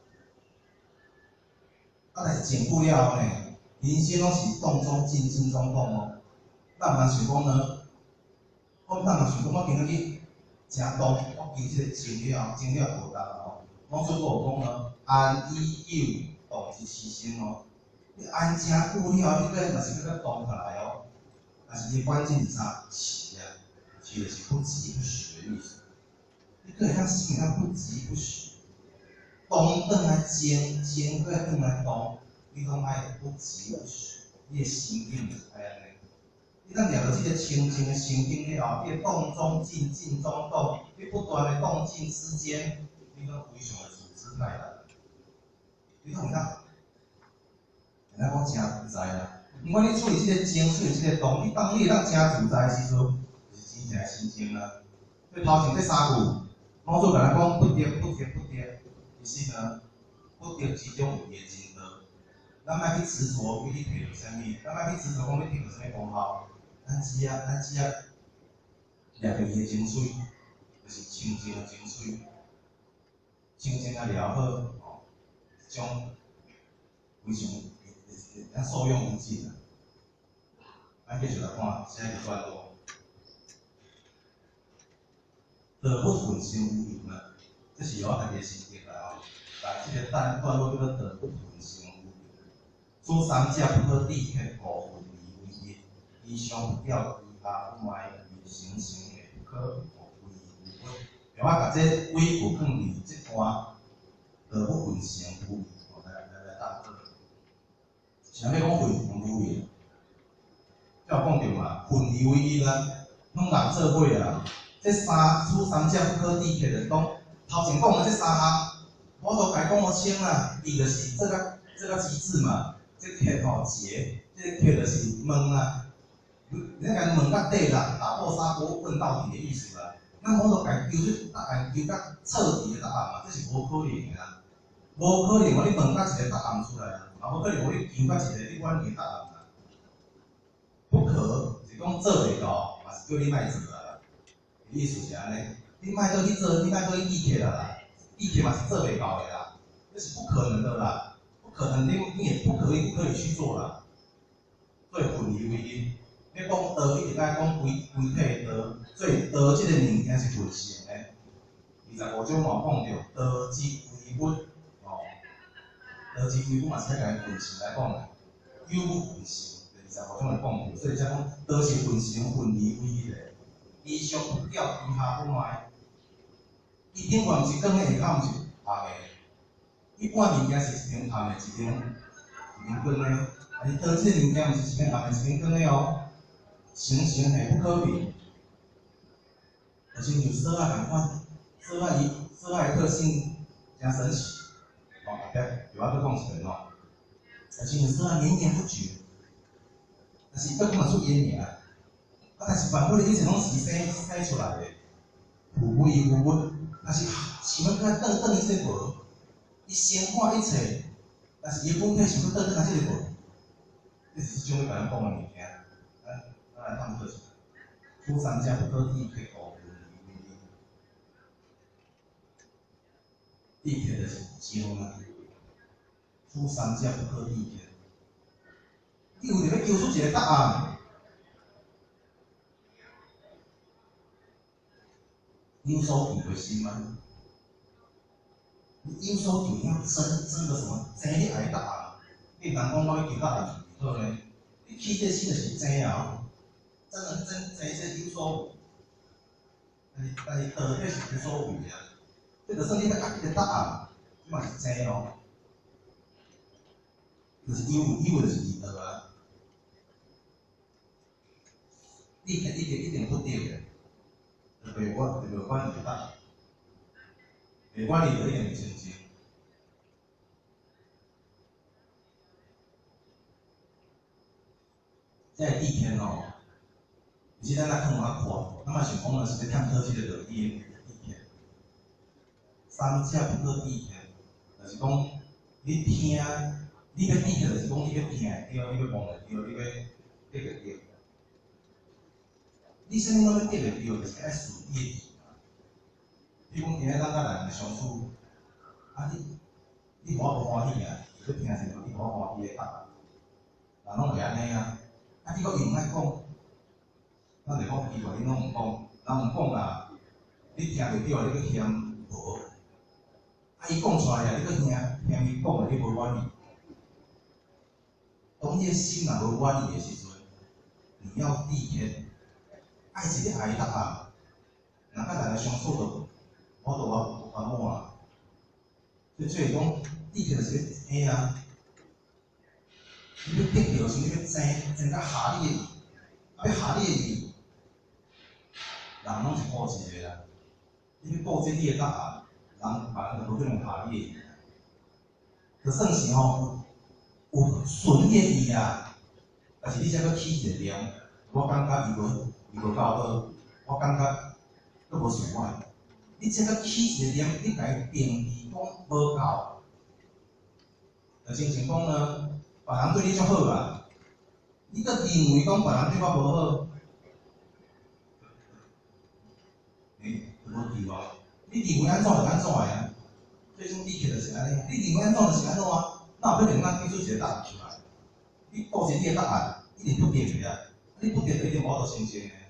啊，但是静不了后呢，人生拢是动中静，静中动哦。咱嘛想讲呢，我咱嘛想讲，我今仔日真动，我经即个静了，静了无当哦。我做过有讲呢，安以有动之其心哦。你安静久了，你个嘛是要动下来哦。但是你关键是啥？起啊，起就是不急不徐的意思。你个会当心会当不急不徐，动转来静，静个转来动，你拢爱不急不徐，你的心境就是爱安尼。你当了了这个清净的心境了后，你动中静，静中动，你不断的动静之间，你拢非常的自自在然。你拢会当。咱讲真自在啦，毋管你处理即个静，处理即个动，你当你会当真自在的时阵，就是真正清净啦。所以头前这三句，老祖甲咱讲不得不得不得，其实呢，不得其中有业真多。咱莫去执着，要去摕到啥物，咱莫去执着讲要摕到啥物功效，咱只啊咱只啊掠到伊的精髓，就是清净的精髓，清净啊了好，哦，一种非常。咱受用无尽啊！咱继续来看下一个段落。得不混心无名啊，这是由我家己心得来哦。来，这个段段落叫做得不混心无名。说三者不可立刻五分离为业，以上不掉以下不埋以形成的不可无为无为。由我把这微补放伫这段得不混心无名，来来来答课。啥物讲混无为？ 有讲着嘛，混而为一啊，拢人做伙啊。这三此三者不可抵克的，讲头前讲的这三项，我都甲伊讲好清啦，伊就是做个做个极致嘛。这克吼结，这克就是问啊，你甲问到底啦，打破砂锅问到底的意思啦。咱我都甲伊求出答案，求到彻底的答案嘛，这是无可能的啦。无可能，我你问到一个答案出来啊，嘛无可能我你求到一个你完美答案啦。不可是讲做袂到，嘛是叫你卖做啦。意思是安尼，你卖倒去做，你卖倒去记克啦，记克嘛是做袂到的啦，这是不可能的啦。不可能，你你也不可以不可以去做啦。所以混而为一，你讲道，一直在讲规规体道，所以道这个物件是混成的。二十五章嘛讲着道之为本，哦，道之为本嘛是在甲混成来讲的，有本混成，二十五章来讲着，所以才讲道是混成混而为一的，伊上不掉，伊下不卖，伊顶悬是光的，下毋是暗的。一般物件是一边暗的，一边一边光的。啊，你道这个物件毋是一边暗的，一边光的哦。成成系不可变，就亲像锁仔共款，锁仔伊锁仔的特性真神奇。哦，后壁又要再讲一遍哦。就亲像锁仔绵绵不绝，但是要讲得出烟名，啊，但是反过来以前拢是生生出来的，有味有稳，但是想要甲转转伊这个无。伊生化一切，但是伊本体想要倒转来这个无，这是即种要甲咱讲的物件。咱咱来探讨一下，初三者不可抵克五分而为一，抵克就是招嘛。初三者不可抵克，你有着要求出一个答案，有所求的心吗？你有所求，你要争争个什么？争你爱答案。你人讲我要求答案是好呢，你起这心就是争啊，争啊争争这有所为。但是但是道这是有所为啊，这就算你要答一个答案，你嘛是争咯。就是有有就是二道啊，你肯一定一定不对的，就袂管就袂管伊个答案。袂管你有一定的成绩，这个地天哦，其实咱来看下看，咱嘛想讲的是要探讨这个道理的地天。三者不可抵克，就是讲你听，你要抵克，就是讲你要听会对，你要望会对，你要得会对。你啥物拢要得会对，就是爱顺你的意。比如讲，今日咱甲人相处，啊你你互我无欢喜啊，你听是你互我欢喜的答案，人拢袂安尼啊。啊你搁又毋爱讲，咱就讲奇怪，你拢毋讲，人毋讲啦，你听袂着，你搁嫌无。啊伊讲出来啊，你搁听听伊讲的，你无满意。当你的心若无满意的时阵，你要抵克，爱一个爱答案，若甲人相处着。我都我反摸啊，所以所以讲，地克就是要争啊，你要得着是你要争，争到下你的意，啊要下你的意，人拢是顾一个啦，你要顾这你的答案，人别人就无可能下你的意，就算是吼有有顺你的意啊，但是你才搁起一个念，我感觉伊无伊无够好，我感觉佫无想我。你这个起一个念，你家定义讲无够，就亲像讲呢，别人对你足好啊，你搁认为讲别人对我无好，诶，无对无？你认为安怎就安怎个啊？最终抵克就是安尼，你认为安怎就是安怎啊？那有可能咱提出一个答案出来，你保持你的答案，一定不对个啊，你不对就一定无法度成真个。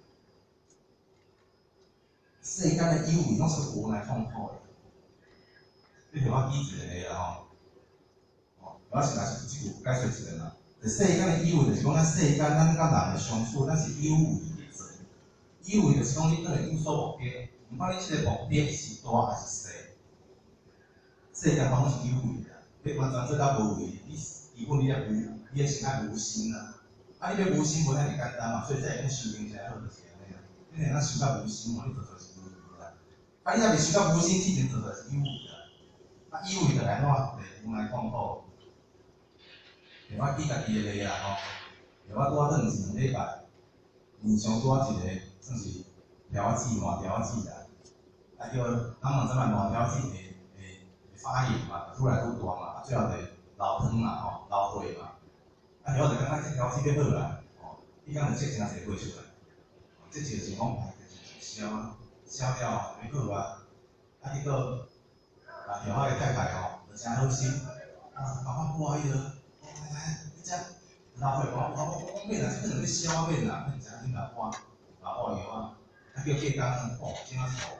世间的有为拢是无来创造的，你互我举一个例啦吼，哦，我现在是即句解说一个啦。世间的有为就是讲咱世间咱甲人的相处，咱是有为的做。有为就是讲你个人有所目的，毋管你即个目的是大还是细，世间拢是有为的。你完全做到无为，你基本你也无，你也是爱无心啦。 啊，你要无心无遐尔简单嘛，所以才会修行才好就是安尼啦。你若咱修到无心嘛，你做做是有味啦。啊，你若未修到无心，之前做做是有味啦。啊，有味就来怎？就无奈讲好。像我记家己个例啦吼，像我拄仔转一两礼拜，面上拄仔一个算是条子烂条子啦。啊叫咱问怎么烂条子会会会发炎嘛，愈来愈大嘛，啊最后就流汤嘛吼，流血嘛。啊，然后就感觉这条子要好啦，吼，伊敢就切真侪血出来，这就是讲排就是消消了袂好啊，啊结果啊条仔个太太吼，就真好心，啊爸爸不好意思，来来，你这流血，我我我我免啦，这个两个消免啦，免食恁爸爸爸爸药啊，啊叫隔工哦，真啊臭。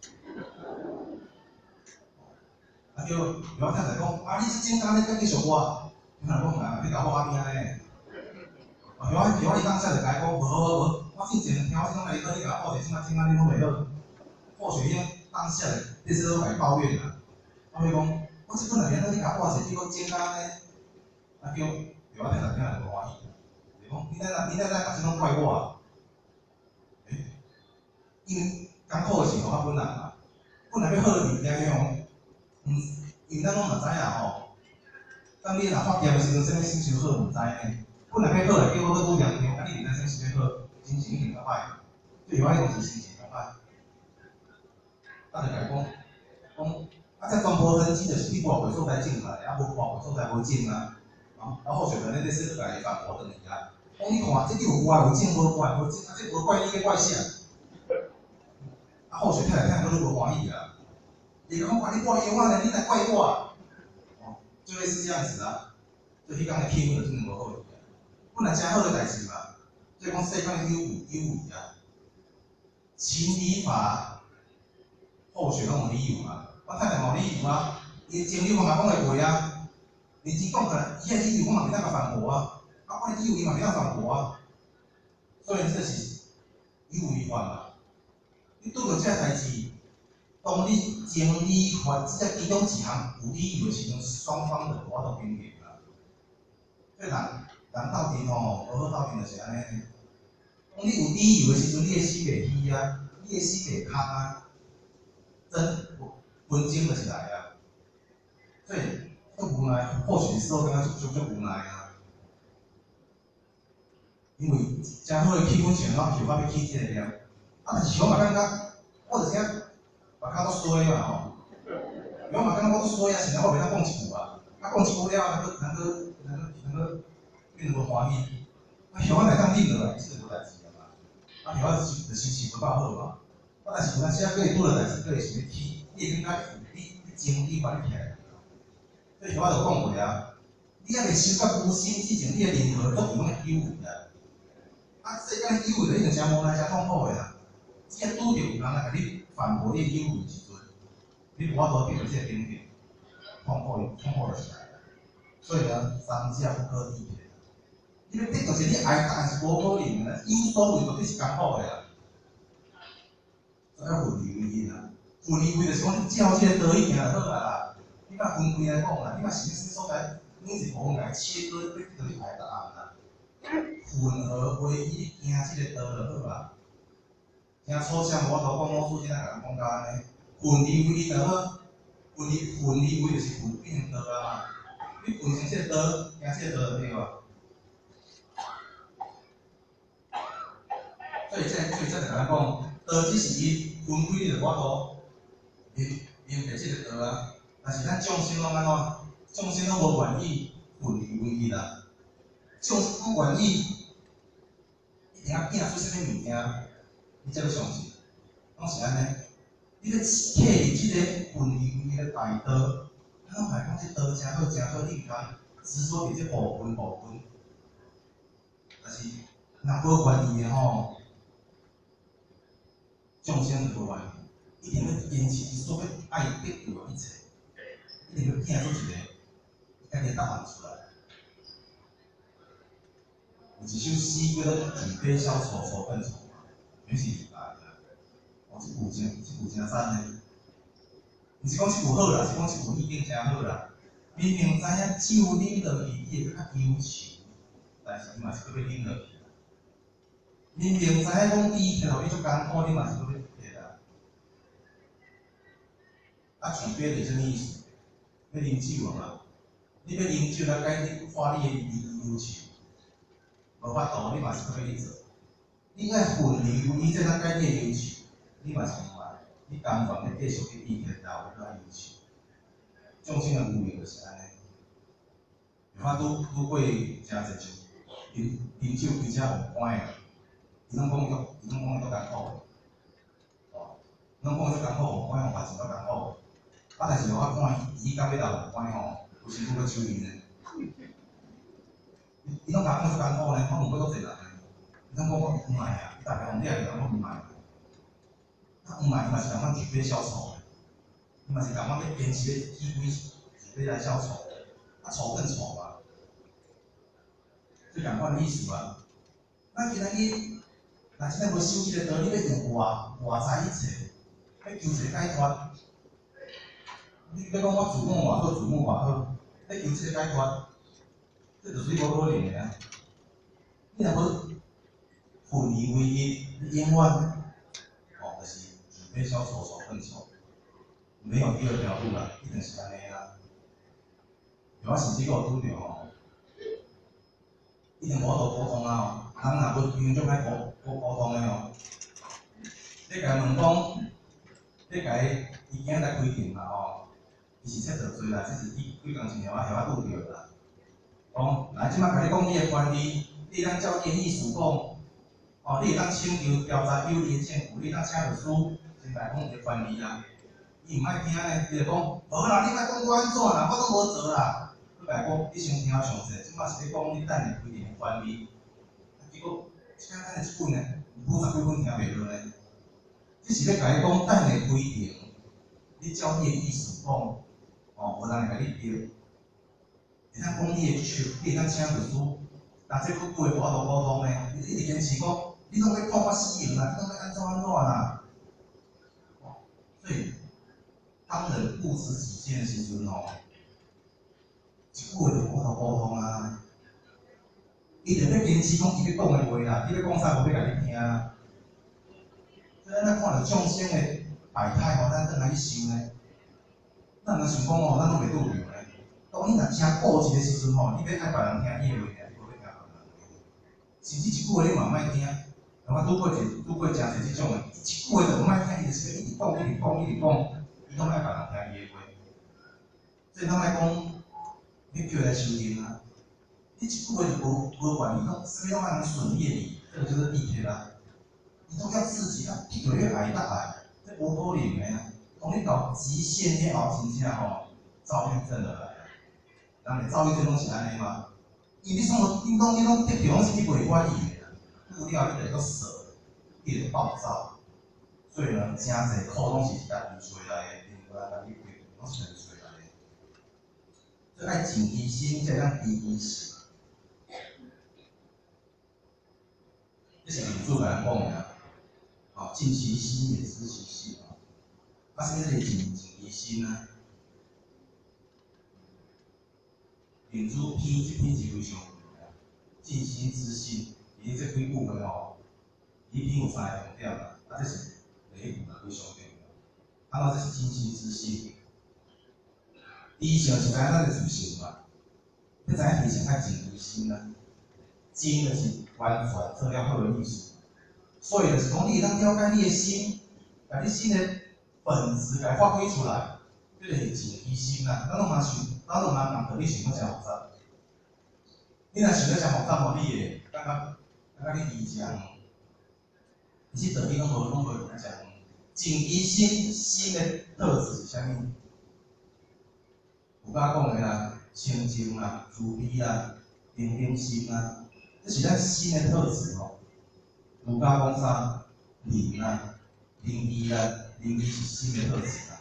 啊叫然后太太讲，啊你这整工咧继续我，你若讲啊，你搞我阿边咧。啊，我我伊当下就甲伊讲，无无无，我之前听我讲来，你甲我报者，即摆即摆你拢袂好，或许因当下的这些都来抱怨啦。我咪讲，我即本来连你甲我报者，结果整工咧，啊叫对我太太听来无欢喜，就讲你在那你在那，把这拢怪我啊？诶，因为艰苦的时候较本来嘛，本来要好的物件样，嗯，因为咱拢嘛知影吼，当你若发炎的时阵，啥物心情好毋知呢？本来要好诶，结果佫拄凉着，啊！你伫咱先时要好，心情一定较歹，对我迄阵是心情较歹。啊，就甲伊讲，讲啊，这全无痕迹，就是你跋过所在种出来，啊无跋过所在无种啊。啊，啊后续可能你说甲伊反驳转去啊。讲你看，这你有怪有种，无怪无种，啊，这无怪你，个怪啥？啊，后续太太听都无欢喜啊。你讲怪你挂药啊，你来怪我啊？哦，就类似这样子啊。所以迄工的气氛就真无好。本来真好的代志嘛，所以讲世间有有有为啊，情理法后续拢有理由嘛。我太太无理由啊，伊情理我嘛讲会过啊，你只讲出来，伊个理由我嘛袂当甲反驳啊，啊我的理由伊嘛袂当反驳啊，所以这是有为法嘛。你拄着这代志，当你情理法这其中一项有理由的时阵，双方就无法度平衡啦。所以人。人斗阵吼，无好斗阵就是安尼。讲你有理由的时阵，你会死袂去啊，你会死袂空啊，真纷争就是来啊。所以，足无奈，或许是我感觉足足足无奈啊。因为真好的气氛下，我想我要起这个了，啊，但是我嘛感觉，我就是啊，目骹都衰嘛吼。我嘛感觉我都衰啊，现在我袂当讲一句啊，啊讲一句了，人个人个人个人个。变无欢喜，啊，向我来当忍落来，即个无代志啊嘛。啊，向我就心情无够好嘛。啊，但是有当时啊，佫会拄着代志，佫会想要起，你会感觉你你情你发你起来。所以像我就讲过啊，你还未修到无心之前，你的任何都拢会有为啊。啊，世间有为就一定真无奈真痛苦的啦。只要拄着有人来甲你反驳你有为时阵，你无法度变做这个顶点，痛苦痛苦就起来了。所以呢，三者不可避免。因为这就是你爱干是无可能的，有所为绝对是艰苦的啦。所以要分离为因啦，分离为就是讲你照这个道理行就好啦。你莫分开来讲啦，你莫想啥所在，你是无来切割，你就是爱答案啦。混合为一，行这个道就好啦。听初声无头讲老师现在甲人讲到安尼，分离为因就好，分离分离为就是分变成道啊嘛。你分成这个道，行这个道就对吧？所以这所以这就甲咱讲，道只是伊分开你就我度，明明白这个道啊。但是咱众生拢安怎？众生拢无愿意分离为一啦。众生不愿意，一定要变出啥物物件，你才要相信。拢是安尼，你要契入这个分离为一个大道，咱拢来讲这道真好真好，你毋通执着伫这部分部分。但是若无愿意的吼。众生就无愿意，一定要坚持伊所要爱得到的一切，一定要拼出一个家己答案出来。有一首诗叫做“举杯消愁愁更愁”，全是李白的。哦，这句真，这句真赞呢。毋是讲这句好啦，是讲这句意境真好啦。明明知影酒啉落去，伊会较忧愁， 但是你嘛是搁要忍落去。明明知影讲伊摕互你足艰苦，你嘛是搁要摕啊。啊，自卑是啥物意思？要啉酒啊嘛，你要啉酒来改你化你的优优秀，无法度，你嘛是搁要去做。你爱混离有，你才能改你的优秀，你嘛是有啊。你甘愿要继续去比天道，你搁较优秀。种种的有名就是安尼。我拄拄过真侪就啉啉酒开车互关的，伊拢讲伊足，伊拢讲伊足艰苦的，哦，拢讲伊足艰苦互关，互别钱足艰苦。啊，但是我看伊伊到尾头互关吼，有时拄个手面呢。伊伊拢甲我讲足艰苦呢，我问过多济人呢，伊拢讲我毋卖啊，伊大概讲你也是讲我毋卖。啊，毋卖伊嘛是共阮自卑消愁的，伊嘛是共阮要坚持要依归自卑来消愁，啊，愁更愁嘛。就共款的意思嘛。咱今仔日，若真正无修即个道理，要用外外在一切，要求一个解脱。你要讲我自我偌好，自我偌好，要求即个解脱，这就是无可能的啊！你若要混以为一，你永远哦，就是自卑消愁愁更愁，没有第二条路啦，一定是安尼啦。我甚至有拄着吼。一定无法度沟通啊！人若要用种爱沟沟沟通的哦，你甲伊问讲，你甲伊伊今仔来开店嘛吼，伊是切着做啦，只是几几工前后啊，后仔拄着啦。讲来即摆甲你讲你的权利，你当照你的意思讲，哦，你会当请求调查有利的政府，你当请律师先来讲你的权利啦。伊毋爱听呢，伊就讲，无啦，你莫讲我安怎啦，我拢无做啦。你来讲，你先听详细，即摆是咧讲你等下开店的权利。结果，请咱的即本呢，五十几本听袂落呢。只是咧甲伊讲，等下开店，你照你的意思讲，哦，无人会甲你逼。会当讲你的手，你会当请律师，但这佫过无法度沟通呢，你一直坚持讲，你拢要看我死刑啦，你拢要安怎安怎啦。哦，所以，当人固执己见的时阵吼。一句话就无法度沟通啊！伊就要坚持讲伊要讲的话啦，伊要讲啥，无要甲你听啊。所以咱看到众生的百态吼，咱转来去想呢，咱若想讲吼，咱拢袂拄着呢。当你若真固执的时阵吼，你要爱别人听你的话，你无要听别人的话。甚至一句话你嘛莫听，我拄过一拄过真侪即种的，一句话就莫听，伊就是一直讲，一直讲，一直讲，伊拢爱别人听伊的话。所以咱莫讲。你叫来修行啊！你一句话就无无愿意，讲什么拢爱人顺业你，这个就是地铁啦。你都要自己啊，越来越矮大矮，这无可能的啊！当你到极限了后，真正吼，躁郁症就来了。人哋躁郁症拢是安尼嘛？因为你总你拢你拢得着，拢是你袂满意的啦。拄了你就个sợ，你就暴躁。所以呢，真侪苦拢是伫家己做来的，并无人甲你规定，拢是家己做来的。所以爱静其心，才能离其事。这是民主甲咱讲的，哦，静其心也知其性啊。啊，什么是静静其心呢？民主篇这篇是非常静心之心，伊这几部分哦，伊篇有三个重点啦，啊，这是第一部啦，非常重要。啊，这是静心之心。第一项是知影咱的自信嘛，你知影第一项爱静其心啊，静就是完全做了好的意思，所以就是讲你当了解你的心，把你心的本质给发挥出来，这就是静其心啦。咱拢嘛想，咱拢嘛人道理想要真复杂，你若想要真复杂吼，你会感觉感觉你易讲，其实道理拢无拢无人讲。静其心，心的特质是啥物？有甲讲的啦，清净啦、慈悲啦、平等心啦，这是咱心的特质哦。儒家讲啥？仁啦、仁义啦，仁义是心的特质啦。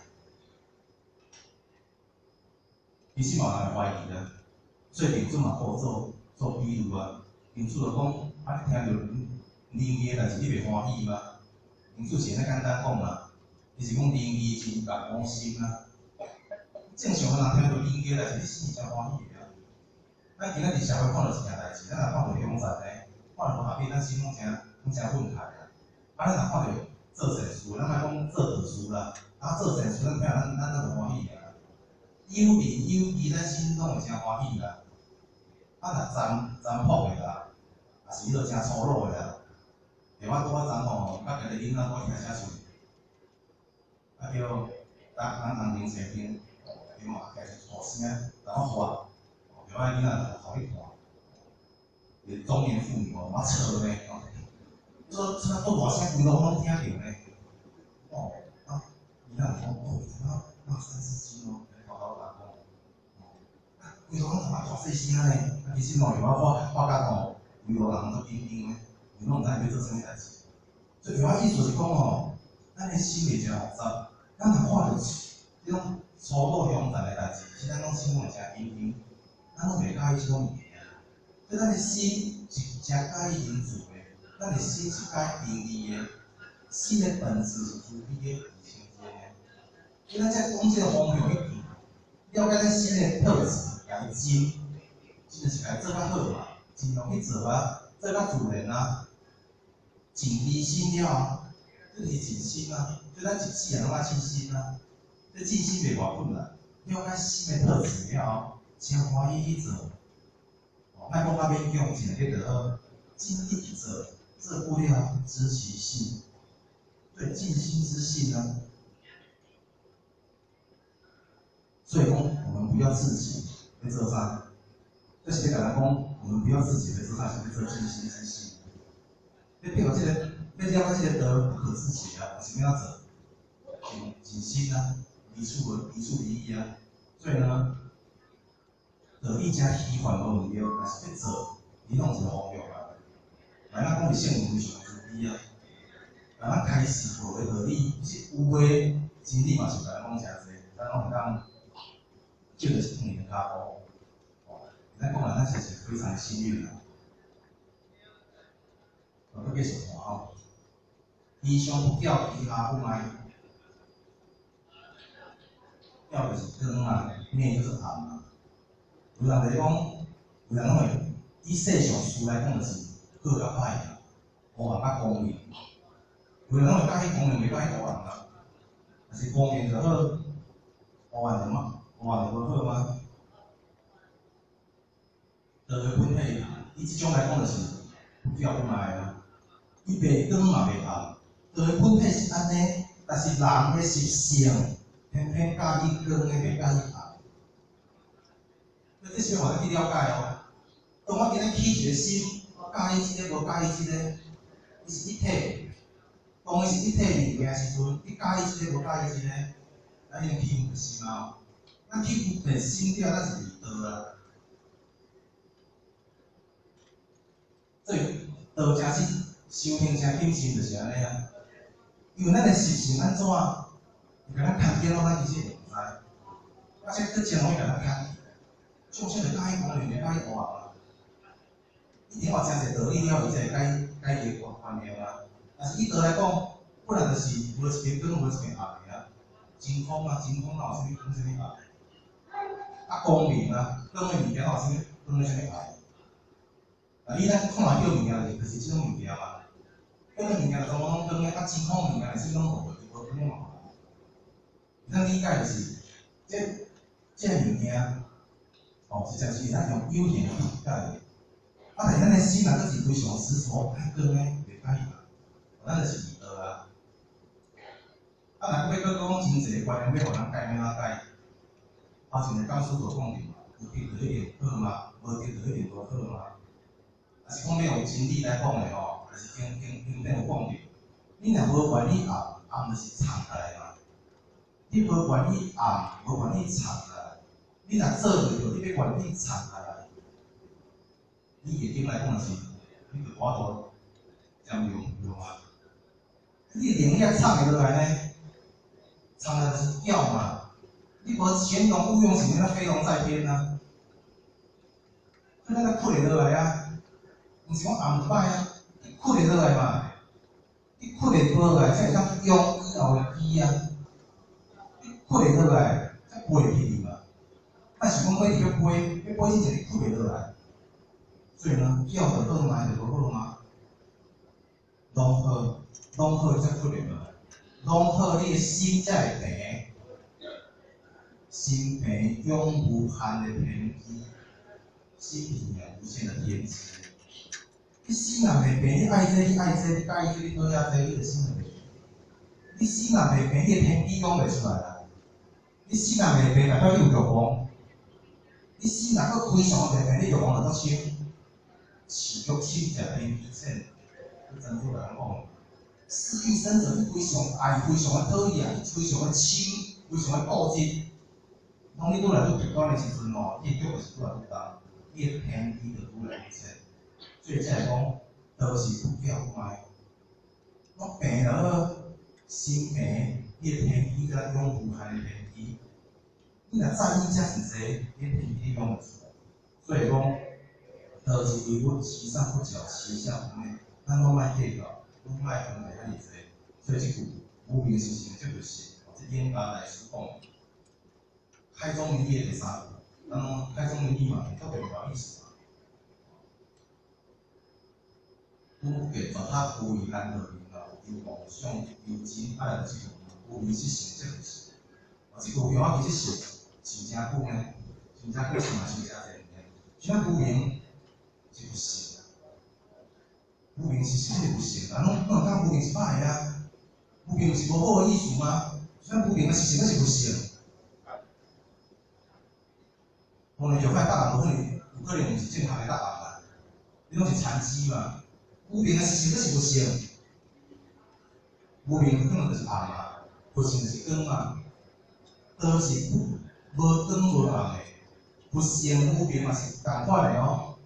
其实嘛有人怀疑啦，所以民主嘛好做做比喻啊。民主就讲，啊你听到仁义的代志，你袂欢喜吗？民主是安尼简单讲嘛，伊是讲仁义是共讲心啊。正常的人听到仁义的代志，你心里真欢喜啊。 咱今仔日社会看到一件代志，咱若看到凶残咧，看到无合理，咱心拢诚拢诚愤慨啊！啊，咱若看到做善事，咱莫讲做恶事啦，啊，做善事咱听咱咱咱就欢喜啊！有利有义，咱心拢会诚欢喜啦。啊，若残残酷的啦，也是迄落诚粗鲁的啦。像我拄仔昨吼，甲家己囡仔我听写出，啊叫咱咱红零生病，叫嘛家己大声，然后发。另外，囡仔互你看，连中年妇女哦，我错呢，这这都大声，规路拢听着呢。哦，啊，囡仔讲哦，啊，那三四斤哦，跟老老讲哦，啊，规路拢他妈大细声呢，啊，其实哦，有我发发觉哦，规路人都平平的，伊拢毋知要做啥物代志。所以有我意思是讲哦，咱的心袂诚复杂，咱若看到这种粗鲁凶残的代志，其实咱拢心会诚平平。咱拢袂介意即种物件，所以咱的心是诚介意因主的，咱的心是介意灵义的，心的本质是主义的、清洁的。所以咱才往这个方向去行，了解咱心的特质，来精，真就是来做较好嘛，尽量去做啊，做较自然啊，静离心了啊，这是静心啊，所以咱一世人拢爱静心啊，这静心袂偌困难，了解心的特质了后。诚欢喜去做，哦，莫讲较勉强，真个就好，尽力去做，做不了知其性，对尽心之性呢。所以讲，我们不要自己去做啥，这是要甲咱讲，我们不要自己去做啥，是去做尽心之性。要对我这个，要了解这个德不可自己啊，为什么要做？尽尽心啊，离处离处离义啊，所以呢。道理正虚幻无问题，但是要做，你拢一个方向啊。来，咱讲是圣人上主义啊，来咱开始无个道理，是有诶真理嘛是甲咱讲诚济，咱拢会当借着一年的脚步，哦，咱讲完咱其实非常幸运啊。我要继续看吼，衣上不掉，衣下不埋，掉就是光啊，面就是暗啊。有人就讲，有人拢会以世上事来讲，就是好甲歹啊，黑暗甲光明。有人拢会介意光明，袂介意黑暗啊。但是光明就好，黑暗就嘛，黑暗就无好吗？道的本体，伊即种来讲就是不掉不卖啊。伊袂光嘛袂暗，道的本体是安尼，但是人的习性偏偏介意光的，袂介意暗。这是要互咱去了解哦。当我今日起一个心，我介意即个，无介意即个，伊是一体。当伊是一体物件时阵，你介意即个，无介意即个，咱用起有心啊。咱起有个心了，咱是离道啊。所以道正是修行正谨慎，就是安尼啊。因为咱的习性安怎，你甲咱看见了，咱其实会毋知，而且佫真容易甲咱看。众生就介意光明，袂介意黑暗啊。一定话真侪道理了，伊才会介介意观观念啊。但是以道来讲，本来就是无一边光，无一边暗的啊。真空啊，真空哪有啥物光，啥物暗？啊，光明啊，光的物件哪有啥物光的啥物暗？啊，以咱看来叫物件，就是即种物件嘛。光的物件就总拢光的，啊，真空的物件是拢无的，无光的嘛。咱理解就是，这这物件。哦，实际是咱用有形去理解的。啊，但是咱的心若佫是非常执着，太光诶，袂介意嘛。咱就是离道啊。啊，若要佫讲真侪观念，要互人改，要哪改？啊，像是教师所讲的嘛，有得就一定好嘛，无得就一定无好嘛。啊，是讲要用真理来讲的吼，还是经经经典有讲的。你若无愿意暗，暗就是藏起来嘛。你无愿意暗，无愿意藏起来。你若做袂到，你要原理藏下来，你业经来讲是，你就我度占用用啊。你灵力藏会落来呢，藏的就是叫嘛。你无潜龙勿用，是那飞龙在天啊。所以咱困会落来啊，毋是讲暗歹啊，你困会落来嘛。你困会落来，才会当用以后的机啊。你困会落来，才飞去去嘛。咱是讲飞去要飞，要你本身就是困袂落来，所以呢，叫就好吗？就无好吗？拢好，拢好才困袂落来，拢好你的心才会平。心平永无限的平静，心平有无限的天机。你心若袂平，你爱这，你爱这，你介意这，你讨厌这，你就心袂平。你心若袂平，你的天机讲袂出来啦。你心若袂平，代表你有欲望。你心若佫非常袂平，你欲望就佫深。食欲深食天机浅，你真久来讲，私欲深者，你非常爱，非常的讨厌，非常的深，非常的固执。当你愈来愈极端的时阵哦，你的脚就是愈来愈重，你的天机就愈来愈浅。所以才会讲，都是不叫不爱。我病了，心平，你的天机才永无限的天机。你若在意遮是济，你的天机用袂出来。所以讲，都是为阮其上不矫，其下不昧。咱拢莫计较，拢莫分得遐尼济。所以即句无名是成即就是即演家大师讲。开宗明义的第三步，咱讲开宗明义嘛，特别有意思嘛。不给把它无以安乐名啊，有妄想有情爱的这种无名是成这回事。啊，这个有我其实是真正久呢，真正过程嘛是真正侪呢。像无名是不行，无名是真是不行，咱拢拢讲无名是歹啊，无名是无好的意思吗？像无名的是真个是不行。可能就快大人无可能，有可能毋是正常的大人啦，你拢是残疾嘛。有病的事情佫是不行，无病可能就是暗嘛，不行就是光嘛，都是无无光无暗的，不行有病嘛是同款的哦。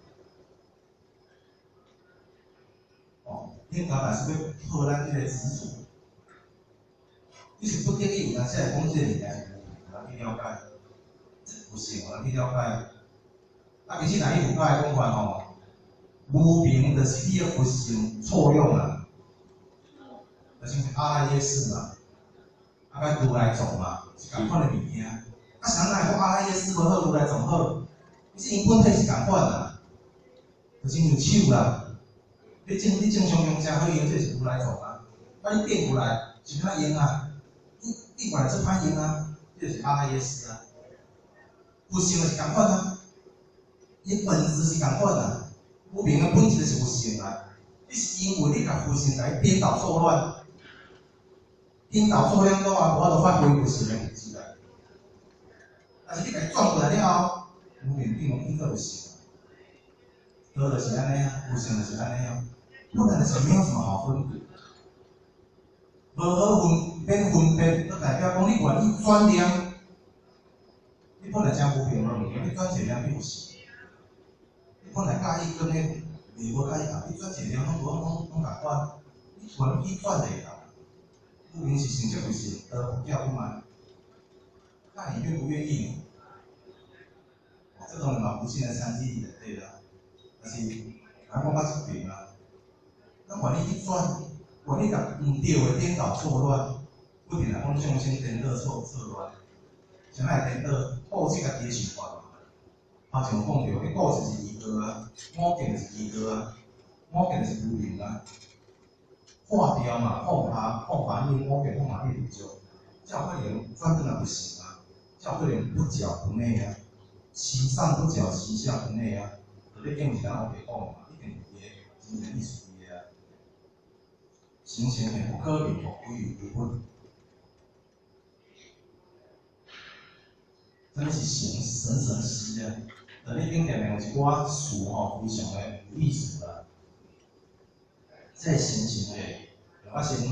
哦，应该也是要讨咱这个执着，你是不得已有当时来讲这个物件是无病，咱去了解。不行，我去了解。啊，其实若伊有解讲法吼，无明就是你的佛性错用啦，就是阿赖耶识嘛，啊，甲如来藏嘛，是共款的物件。啊，谁来讲阿赖耶识无好，如来藏好？其实因本体是共款啦，就是像手啦，你正你正常用正好用，这是如来藏啊。啊，你变过来是歹用啊，你你过来做歹用啊，这就是阿赖耶识啊。不行是共款啊，伊本质是共款啊，无明的本质就是不行啊。你是因为你甲不行来颠倒错乱，颠倒错乱了啊，无法度发挥不行的物质来。但是你甲伊转过来了后，无明并无应做不行，好就是安尼啊，不行就是安尼啊，不然就是没有什么好分别。无好分辨分别，就代表讲你愿意转念。你本来真无平的物件，你转一念你有事；你本来介意跟迄袂无介意啊，你转一念拢无拢拢共款，你全去转袂啦。无明是成这回事，得不叫不买，看你愿不愿意。哦，这种嘛，无限的三机里的对啦，但是咱讲较一边啊，咱愿意去转，愿意甲毋对的颠倒错乱，不停来讲众生颠倒错错乱。啥会颠倒？故事家己的想法嘛。啊，像讲着，你故事是依号啊，我见是依号啊，我见是无明啊。化掉嘛，放下放下你我见放下你就少，才有可能转转来不行啊，才有可能不矫不内啊，其上不矫，其下不内啊。就你经是咱后白讲嘛，一定有个真正意思个啊。形成的不可能无归于根本。真是神神神师啊！在你顶点有一寡词吼，非常的有意思啦。这形成的，我先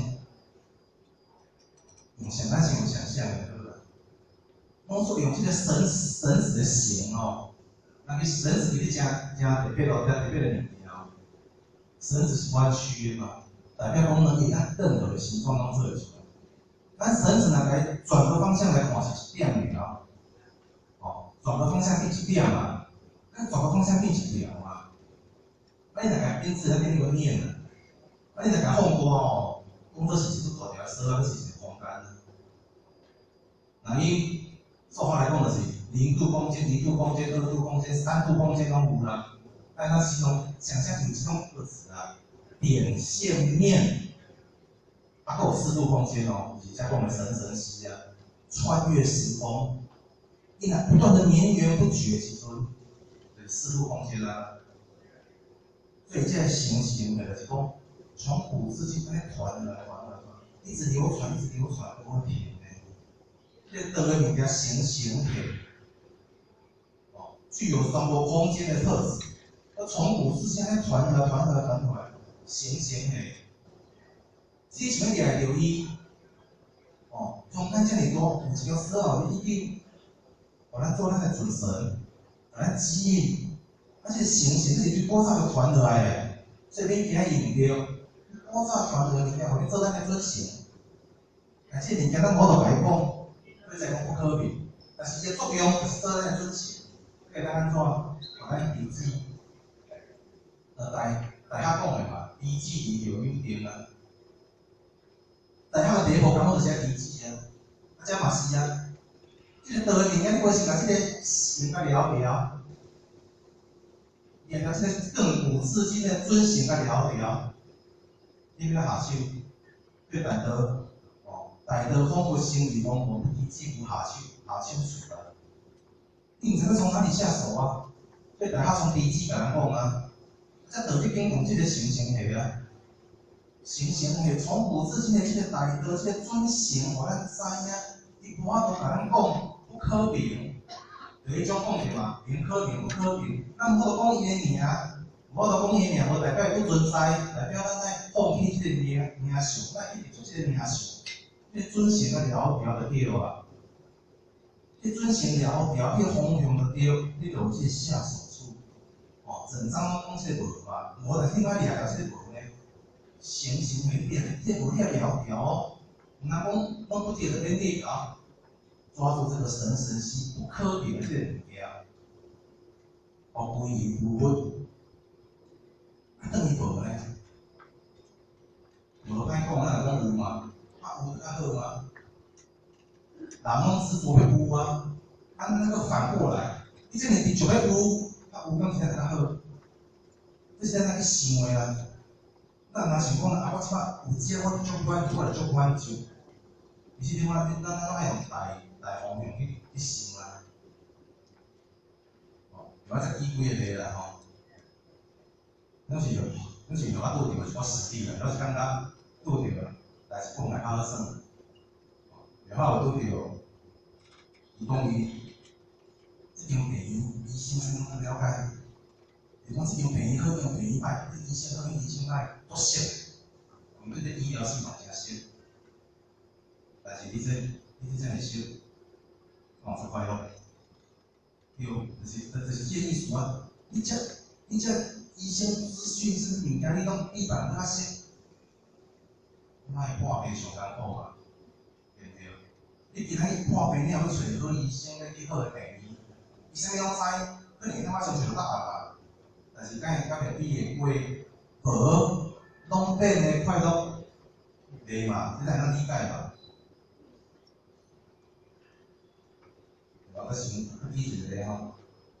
用想咱先有想象的，对不对？我说用这个神神子的形哦，那个神子给你加加特别咯，加特别的物件哦。绳子是弯曲的嘛，代表讲能以按任何的形状拢做得出来。咱绳子若来转个方向来看是一点尔。哦，转个方向变一点嘛，咱转个方向变一条嘛。啊，你若甲变质，咱变个面啊。啊，你若甲放大哦，讲做是一组大条的绳啊，是一个空间啊。那伊做法来讲就是零度空间、一度空间、二度空间、三度空间拢有啦。但它形容想象有这种特质啊，点、线、面，啊，还有四度空间哦，以前讲的神神奇啊，穿越时空，你若不断的绵延不绝，其实就是四度空间啊。所以这个形形的就是讲，从古至今安尼传来传来传，一直流传，一直流传，不会停的。这得物件形形体，哦，具有双波空间的特质。那从古至今安尼传来传来传来，形形体。之前你来留意，哦，中间这么多，有一个时候你一定，把咱做咱的准神，把咱指引。而且形形这是古早就传落来的，所以你今日用着古早传落来物件，互你做咱的准形。而且物件咱无度来讲，你再讲不可能，但是伊个作用就是做咱的准形。可以咱安怎？互咱笔记，呃，大大家讲的嘛，笔记有一定啊。大家个第一步讲好就写笔记啊，啊，这嘛是啊。这个道理物件，你为是甲这个形甲了了。也甲这个更古至今的准形甲了了，你要下手，对大道哦，大道丰富生意丰富，你几乎下手下手出来。你唔知要从哪里下手啊？所以大家从笔记甲咱讲啊，这道理经用这个形形体啊，形形体从古至今的这个大道这个准形，互咱知影，伊无法度甲咱讲不可能。有一种讲法嘛，零可能不可能，咱无讲伊个名，无度讲伊个名，无代表伊不存在，代表咱在放弃即个名名相，咱一直做即个名相，即个准形啊了了就对啊，即准形了了，迄个方向就对，你就有即个下手处。哦，整张拢讲即个无嘛，无但另外掠到即个无呢，形形会变，即个无遐了了，毋通讲拢不对就变对啊。抓住这个神神兮不可比的这个物件，哦，归于无问，啊，等于无呢？无歹讲，咱讲有嘛？啊，有较好嘛？人拢执着要有啊，啊，那个反过来，你这个你就要有，啊，有敢真较好？这是咱去想的啦。咱若想讲啊，我即摆有这，我足关注，我就足关注。其实你我咱咱咱爱用大大方向去去想啦。哦，我才记几个啦吼，拢是用，拢是用我拄着我实地啦，拢是感觉拄着，但是讲来较好算。然后有拄着，伊讲伊即张病医生先生了解，伊讲即张病医好，即张病医歹，即医生好，即医生歹，都熟。我们这医疗系统真熟。但是你这你这样会熟，往出快乐，对，就是就是这意思啊。你这你这医生资讯是物件，你拢一般较熟，那会破病上艰苦嘛，对不对？你今仔日破病，你还要找好医生，要去好的病院，医生拢知，可能他妈上上答案嘛。但是敢会敢会比会过无拢变的快乐，对嘛？你才能理解嘛？我想记一个吼，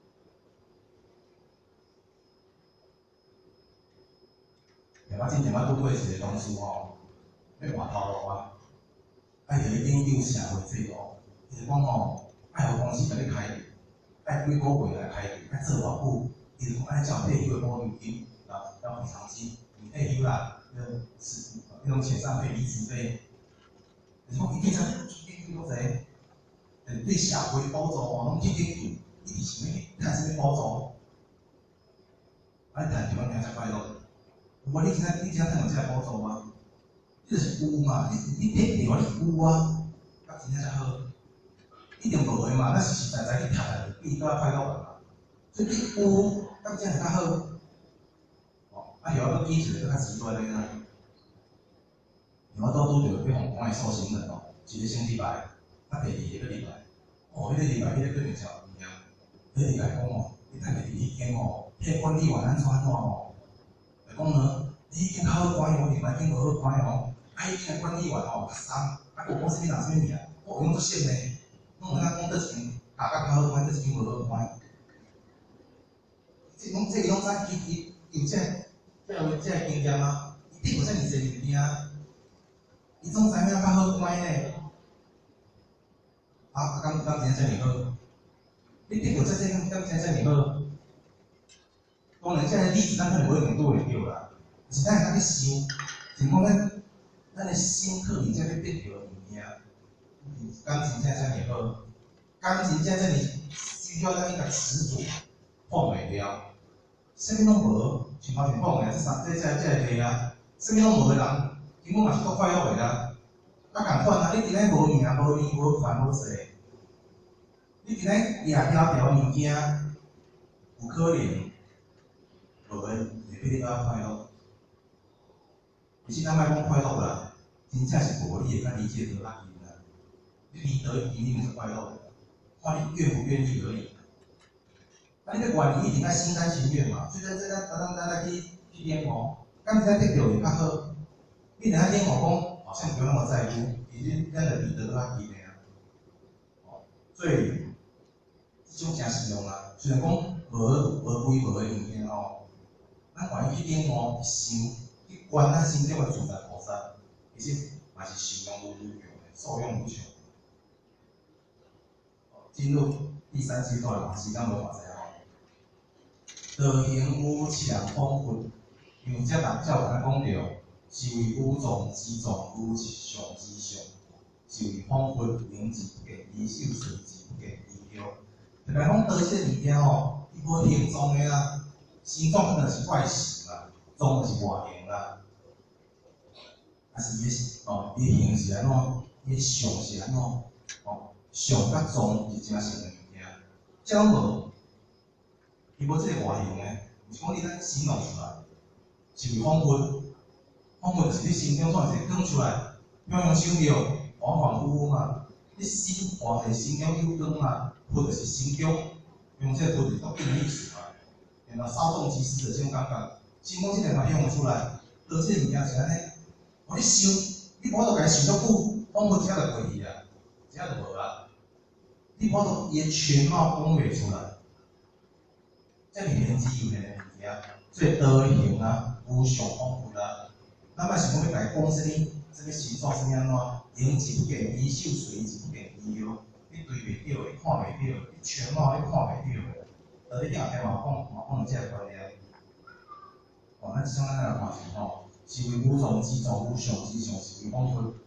我之前我拄过一个同事吼，要换头路啊，爱着去研究社会制度，伊就讲吼，爱互公司甲你开除，爱几个月来开除，爱做偌久，伊就讲爱照退休的保留金，要要赔偿金，你退休啦，要是那种遣散费、离职费，就是讲伊经常研究多济。对社会补助哦，拢去研究，伊是想要趁什么补助？啊，趁着安尼才快乐。如果你今仔你今仔趁到这个补助吗？你就是有嘛，你你摕着你有啊，啊真正才好。一定无的嘛，咱实实在在去趁，比较快乐嘛。所以你有，啊真正较好。哦，啊后尾记一个较极端的呢，我倒拄着要互我的受刑人哦，一个星期来。啊，第二个礼拜，哦，迄个礼拜，迄个叫做啥物件？迄个礼拜讲哦，你趁个第一天哦，迄个管理员安怎安怎哦？就讲呢，你已经较好管哦，另外已经无好管哦。啊，迄个管理员哦，较松，啊，有讲啥物人啥物名，我用做信呢。 拢有咱讲倒一间下甲较好看，倒一间无好看。即拢即个拢知伊伊有这这有这个经验啊，伊得有遮尔济物件，伊总知影较好看呢。啊，啊，敢敢真遮尔好？你得有这这敢真遮尔好？当然，这个例子咱可能无一定拄会着啦，是咱会当去想，是讲咱咱的心课里才去得着物件，感情才遮尔好，感情才遮尔需要咱一个执着，放袂了。啥物拢无，像头前讲的，这三这这这个题啊，啥物拢无的人，根本嘛是足快乐的啦。啊，共款啊，你伫咧无名、无利、无权、无势，你伫咧掠条条物件，有可能。无个会比你较快乐，而且咱莫讲快乐啦，真正是无你会较理解得咱因啦。你理得一定是快乐的，看你愿不愿意而已。啊，你要愿意，一定爱心甘情愿嘛。所以咱这咱咱咱来去去练哦，敢才得着会较好。你等下练哦讲，好像不用那么在乎，其实咱的理得较紧的啊。哦，所以这种真实用啦。虽然讲无无规无的物件哦。咱愿意去点哦，想去观咱心中的自在菩萨，其实嘛是受用无无穷的，受用无穷。进入第三阶段嘛，时间无偌济吼。道行无强丰富，因为这人教咱讲着，是为有众之众，有上之上，是为丰富名之不见，衣袖随之不见，衣标。就来讲道这物件吼，伊无形状的啊。形状可能是外形啦，状就是外形啦，还是伊哦，伊形是安怎？伊相是安怎？哦，相甲状是真像的物件，这拢无，伊无即个外形的，是讲你咱形容出来，是为丰富，丰富就是你心中总是讲出来，表扬手着，恍恍惚惚嘛，你心活在心中有光嘛，或者是心中用这个图就是特定的意思嘛。然后稍纵即逝的这种感觉，心中这个嘛用出来，而且物件是安尼，我你想，你无法度家想足久，讲不一下就过去啊，一下就无啊。你无法度伊全貌讲袂出来，这是言之有年的物件，所以道行啊，无上丰富啦。咱莫想讲要家讲啥物，啥物形状，啥物安怎，形之不见，衣袖随之不见，衣腰，你对袂着，你看袂着，你全貌你看袂着。呃，你两天嘛讲嘛讲这个观念，哦，咱像咱来看是吼，是为无众之众，无上之上，是为丰富，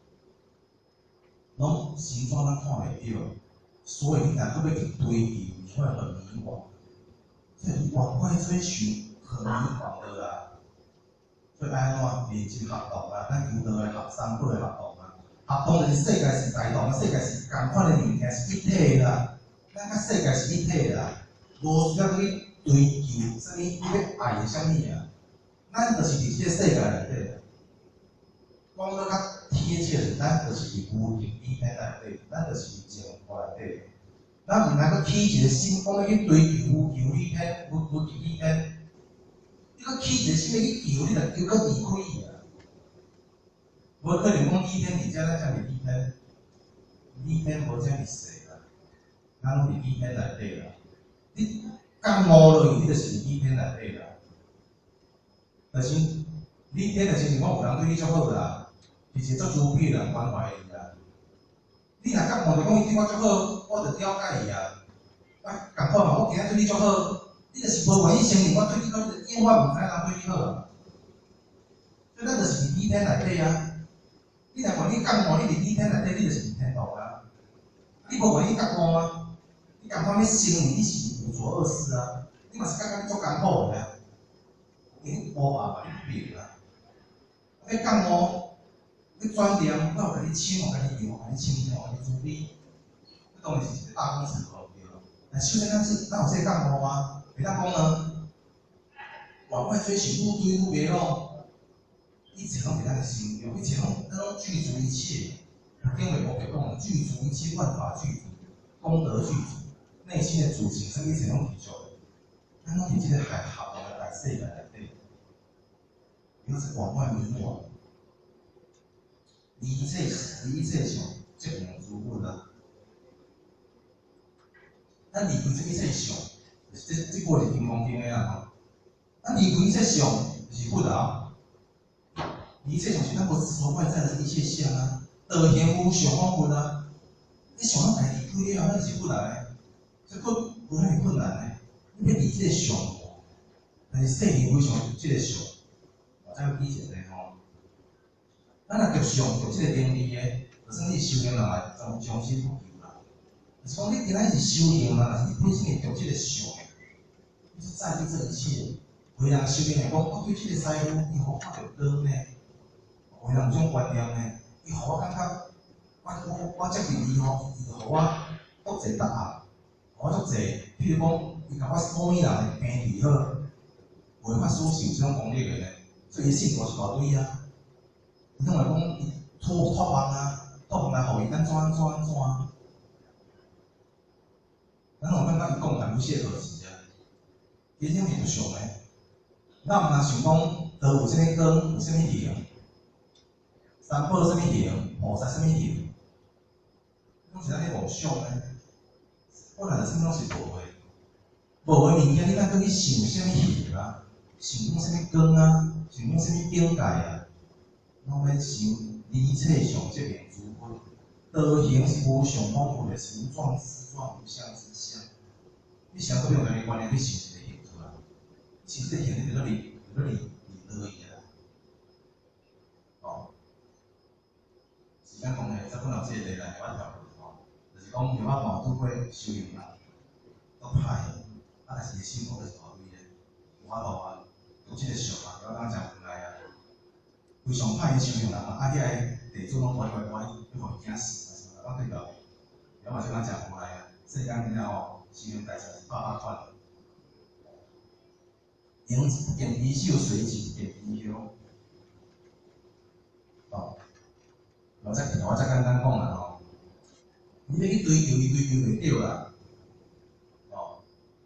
拢形状咱看袂着，所以你若搁要去追求，你会很迷惘，所以往外追寻很迷惘的啦。所以安怎练习学动啊，咱求道的学生过来学动啊，学动就是世界是大同，世界是共款的物件是一体的啦，咱甲世界是一体的啦。无需要去追求啥物，你要爱啥物啊？咱就是伫即个世界内底，讲到较贴切的，咱就是伫无形理体内底，咱就是伫净化内底。咱毋通去起一个心，讲要去追求无求理体、无无求理体，你去起一个心要去求，你就求到离开去啊！无可能讲理体伫遮咱才是理体，理体无遮尔细啦，咱拢伫理体内底啦。你感冒落去，你就是理体内底啦。就是理体就是是讲有人对你足好啦，是一个足猪皮人关怀伊啦。你若感冒就讲伊对我足好，我就了解伊啊。啊，共款嘛，我今仔对你足好，你就是无愿意承认我对你好，因为我毋知人对你好啊。所以咱就是伫理体内底啊。你若讲你感冒，你伫理体内底，你就是毋天道啊。你无愿意感冒啊？你共款你承认你是无所恶事啊？你嘛是感觉你足艰苦的啊？你无办法你病啊！你感冒，你转念，我有甲你请，我甲你用，我甲你清净，我甲你处理，这当然是一个大工程咯，对咯。但首先咱是咱有这个感冒吗？袂当讲呢，往外追寻愈追愈袂咯，一切拢伫咱的心中，一切拢咱拢具足一切。因为我给讲具足一切，万法具足，功德具足，内心的主情，什么一切拢具足的。咱拢伫即个海合的大世界内底，因是往外迷惘，离一切离一切想，即无诸物啦。 咱离开这一切相，这这个是金刚经的啦吼。咱离开一切相，就是佛道。一切相是咱无执着外在的一切相啊，道行无相方佛啊。你想咱家离开了，咱就是佛来，这佛无遐尼困难诶。你要离这个相，但是世间非常这个相，我再比一下吼。咱若着相着这个定义诶，就算你修行人啊，将将心不求啦。就是讲你今仔是修行人，但是你本身会着这个相诶，你是在意这一切。有人修行来讲，我对这个师傅，伊互我看着光呢。有人种观念呢，伊互我感觉，我我我接近伊吼，伊就互我足侪答案，互我足侪，譬如讲，伊甲我所有人病治好，违法所受这种功力个，所以伊信徒是大堆啊。伊拢来讲，伊托托梦啊，托梦来互伊安怎安怎安怎。咱有感觉伊讲淡薄些可惜啊，其实是不相个。咱毋若想讲，道有啥物光，有啥物形。三宝什么形，菩萨什么形，拢是咱咧妄想诶。本来就啥物拢是无诶，无诶物件，你哪搁去想啥物形啊？想讲啥物光啊？想讲啥物境界啊？拢免想离切相即名诸佛。道行是无上方佛诶，无状思状，无相之相。你想搁用两个观念去想一个形出来，想这形，你就搁离，就搁离离道伊啊。哦。时间讲诶，再本来这个题来，我跳落吼，就是讲有法冒拄过修行人，都歹啊，但是心苦就是大堆诶，有法度啊，有即个相啊，有当讲回来啊。非常歹诶修行人啊，啊，遐个地主拢乖乖乖，要互伊惊死，我对到，有嘛就当讲回来啊，世间了吼，修行代志是百百款，用见衣袖随即见衣袖，哦。我再我再简单讲啦吼，你要去追求，伊追求袂着啦，哦，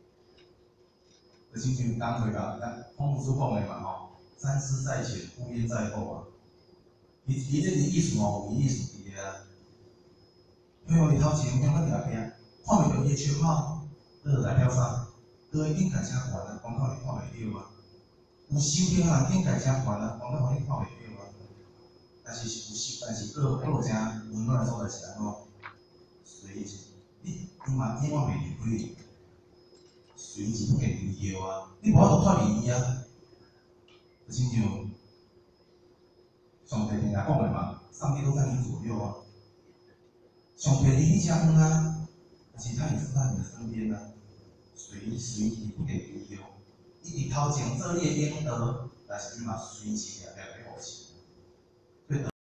就亲像当回啦，咱孔夫子讲诶嘛吼，三思在前，乌烟在后啊。伊伊这个意思吼，有意思伫个啊。因为你头前向咱后壁，看袂到伊诶全貌，那就代表啥？各位境界真悬啊，光靠你看袂着啊。有修行人境界真悬啊，光靠你看袂着啊。但是有时，但是佫佫有正温暖诶所在是安怎？随即，你你嘛永远袂离开，随即不见离休啊！你无法度脱离伊啊！就亲像上帝平常讲诶嘛，上帝都在你左右啊。上帝离你遮远啊，但是他也是在你的身边啊，随随即不见离休。伊伫头前做你诶应得，但是你嘛随即也袂互钱。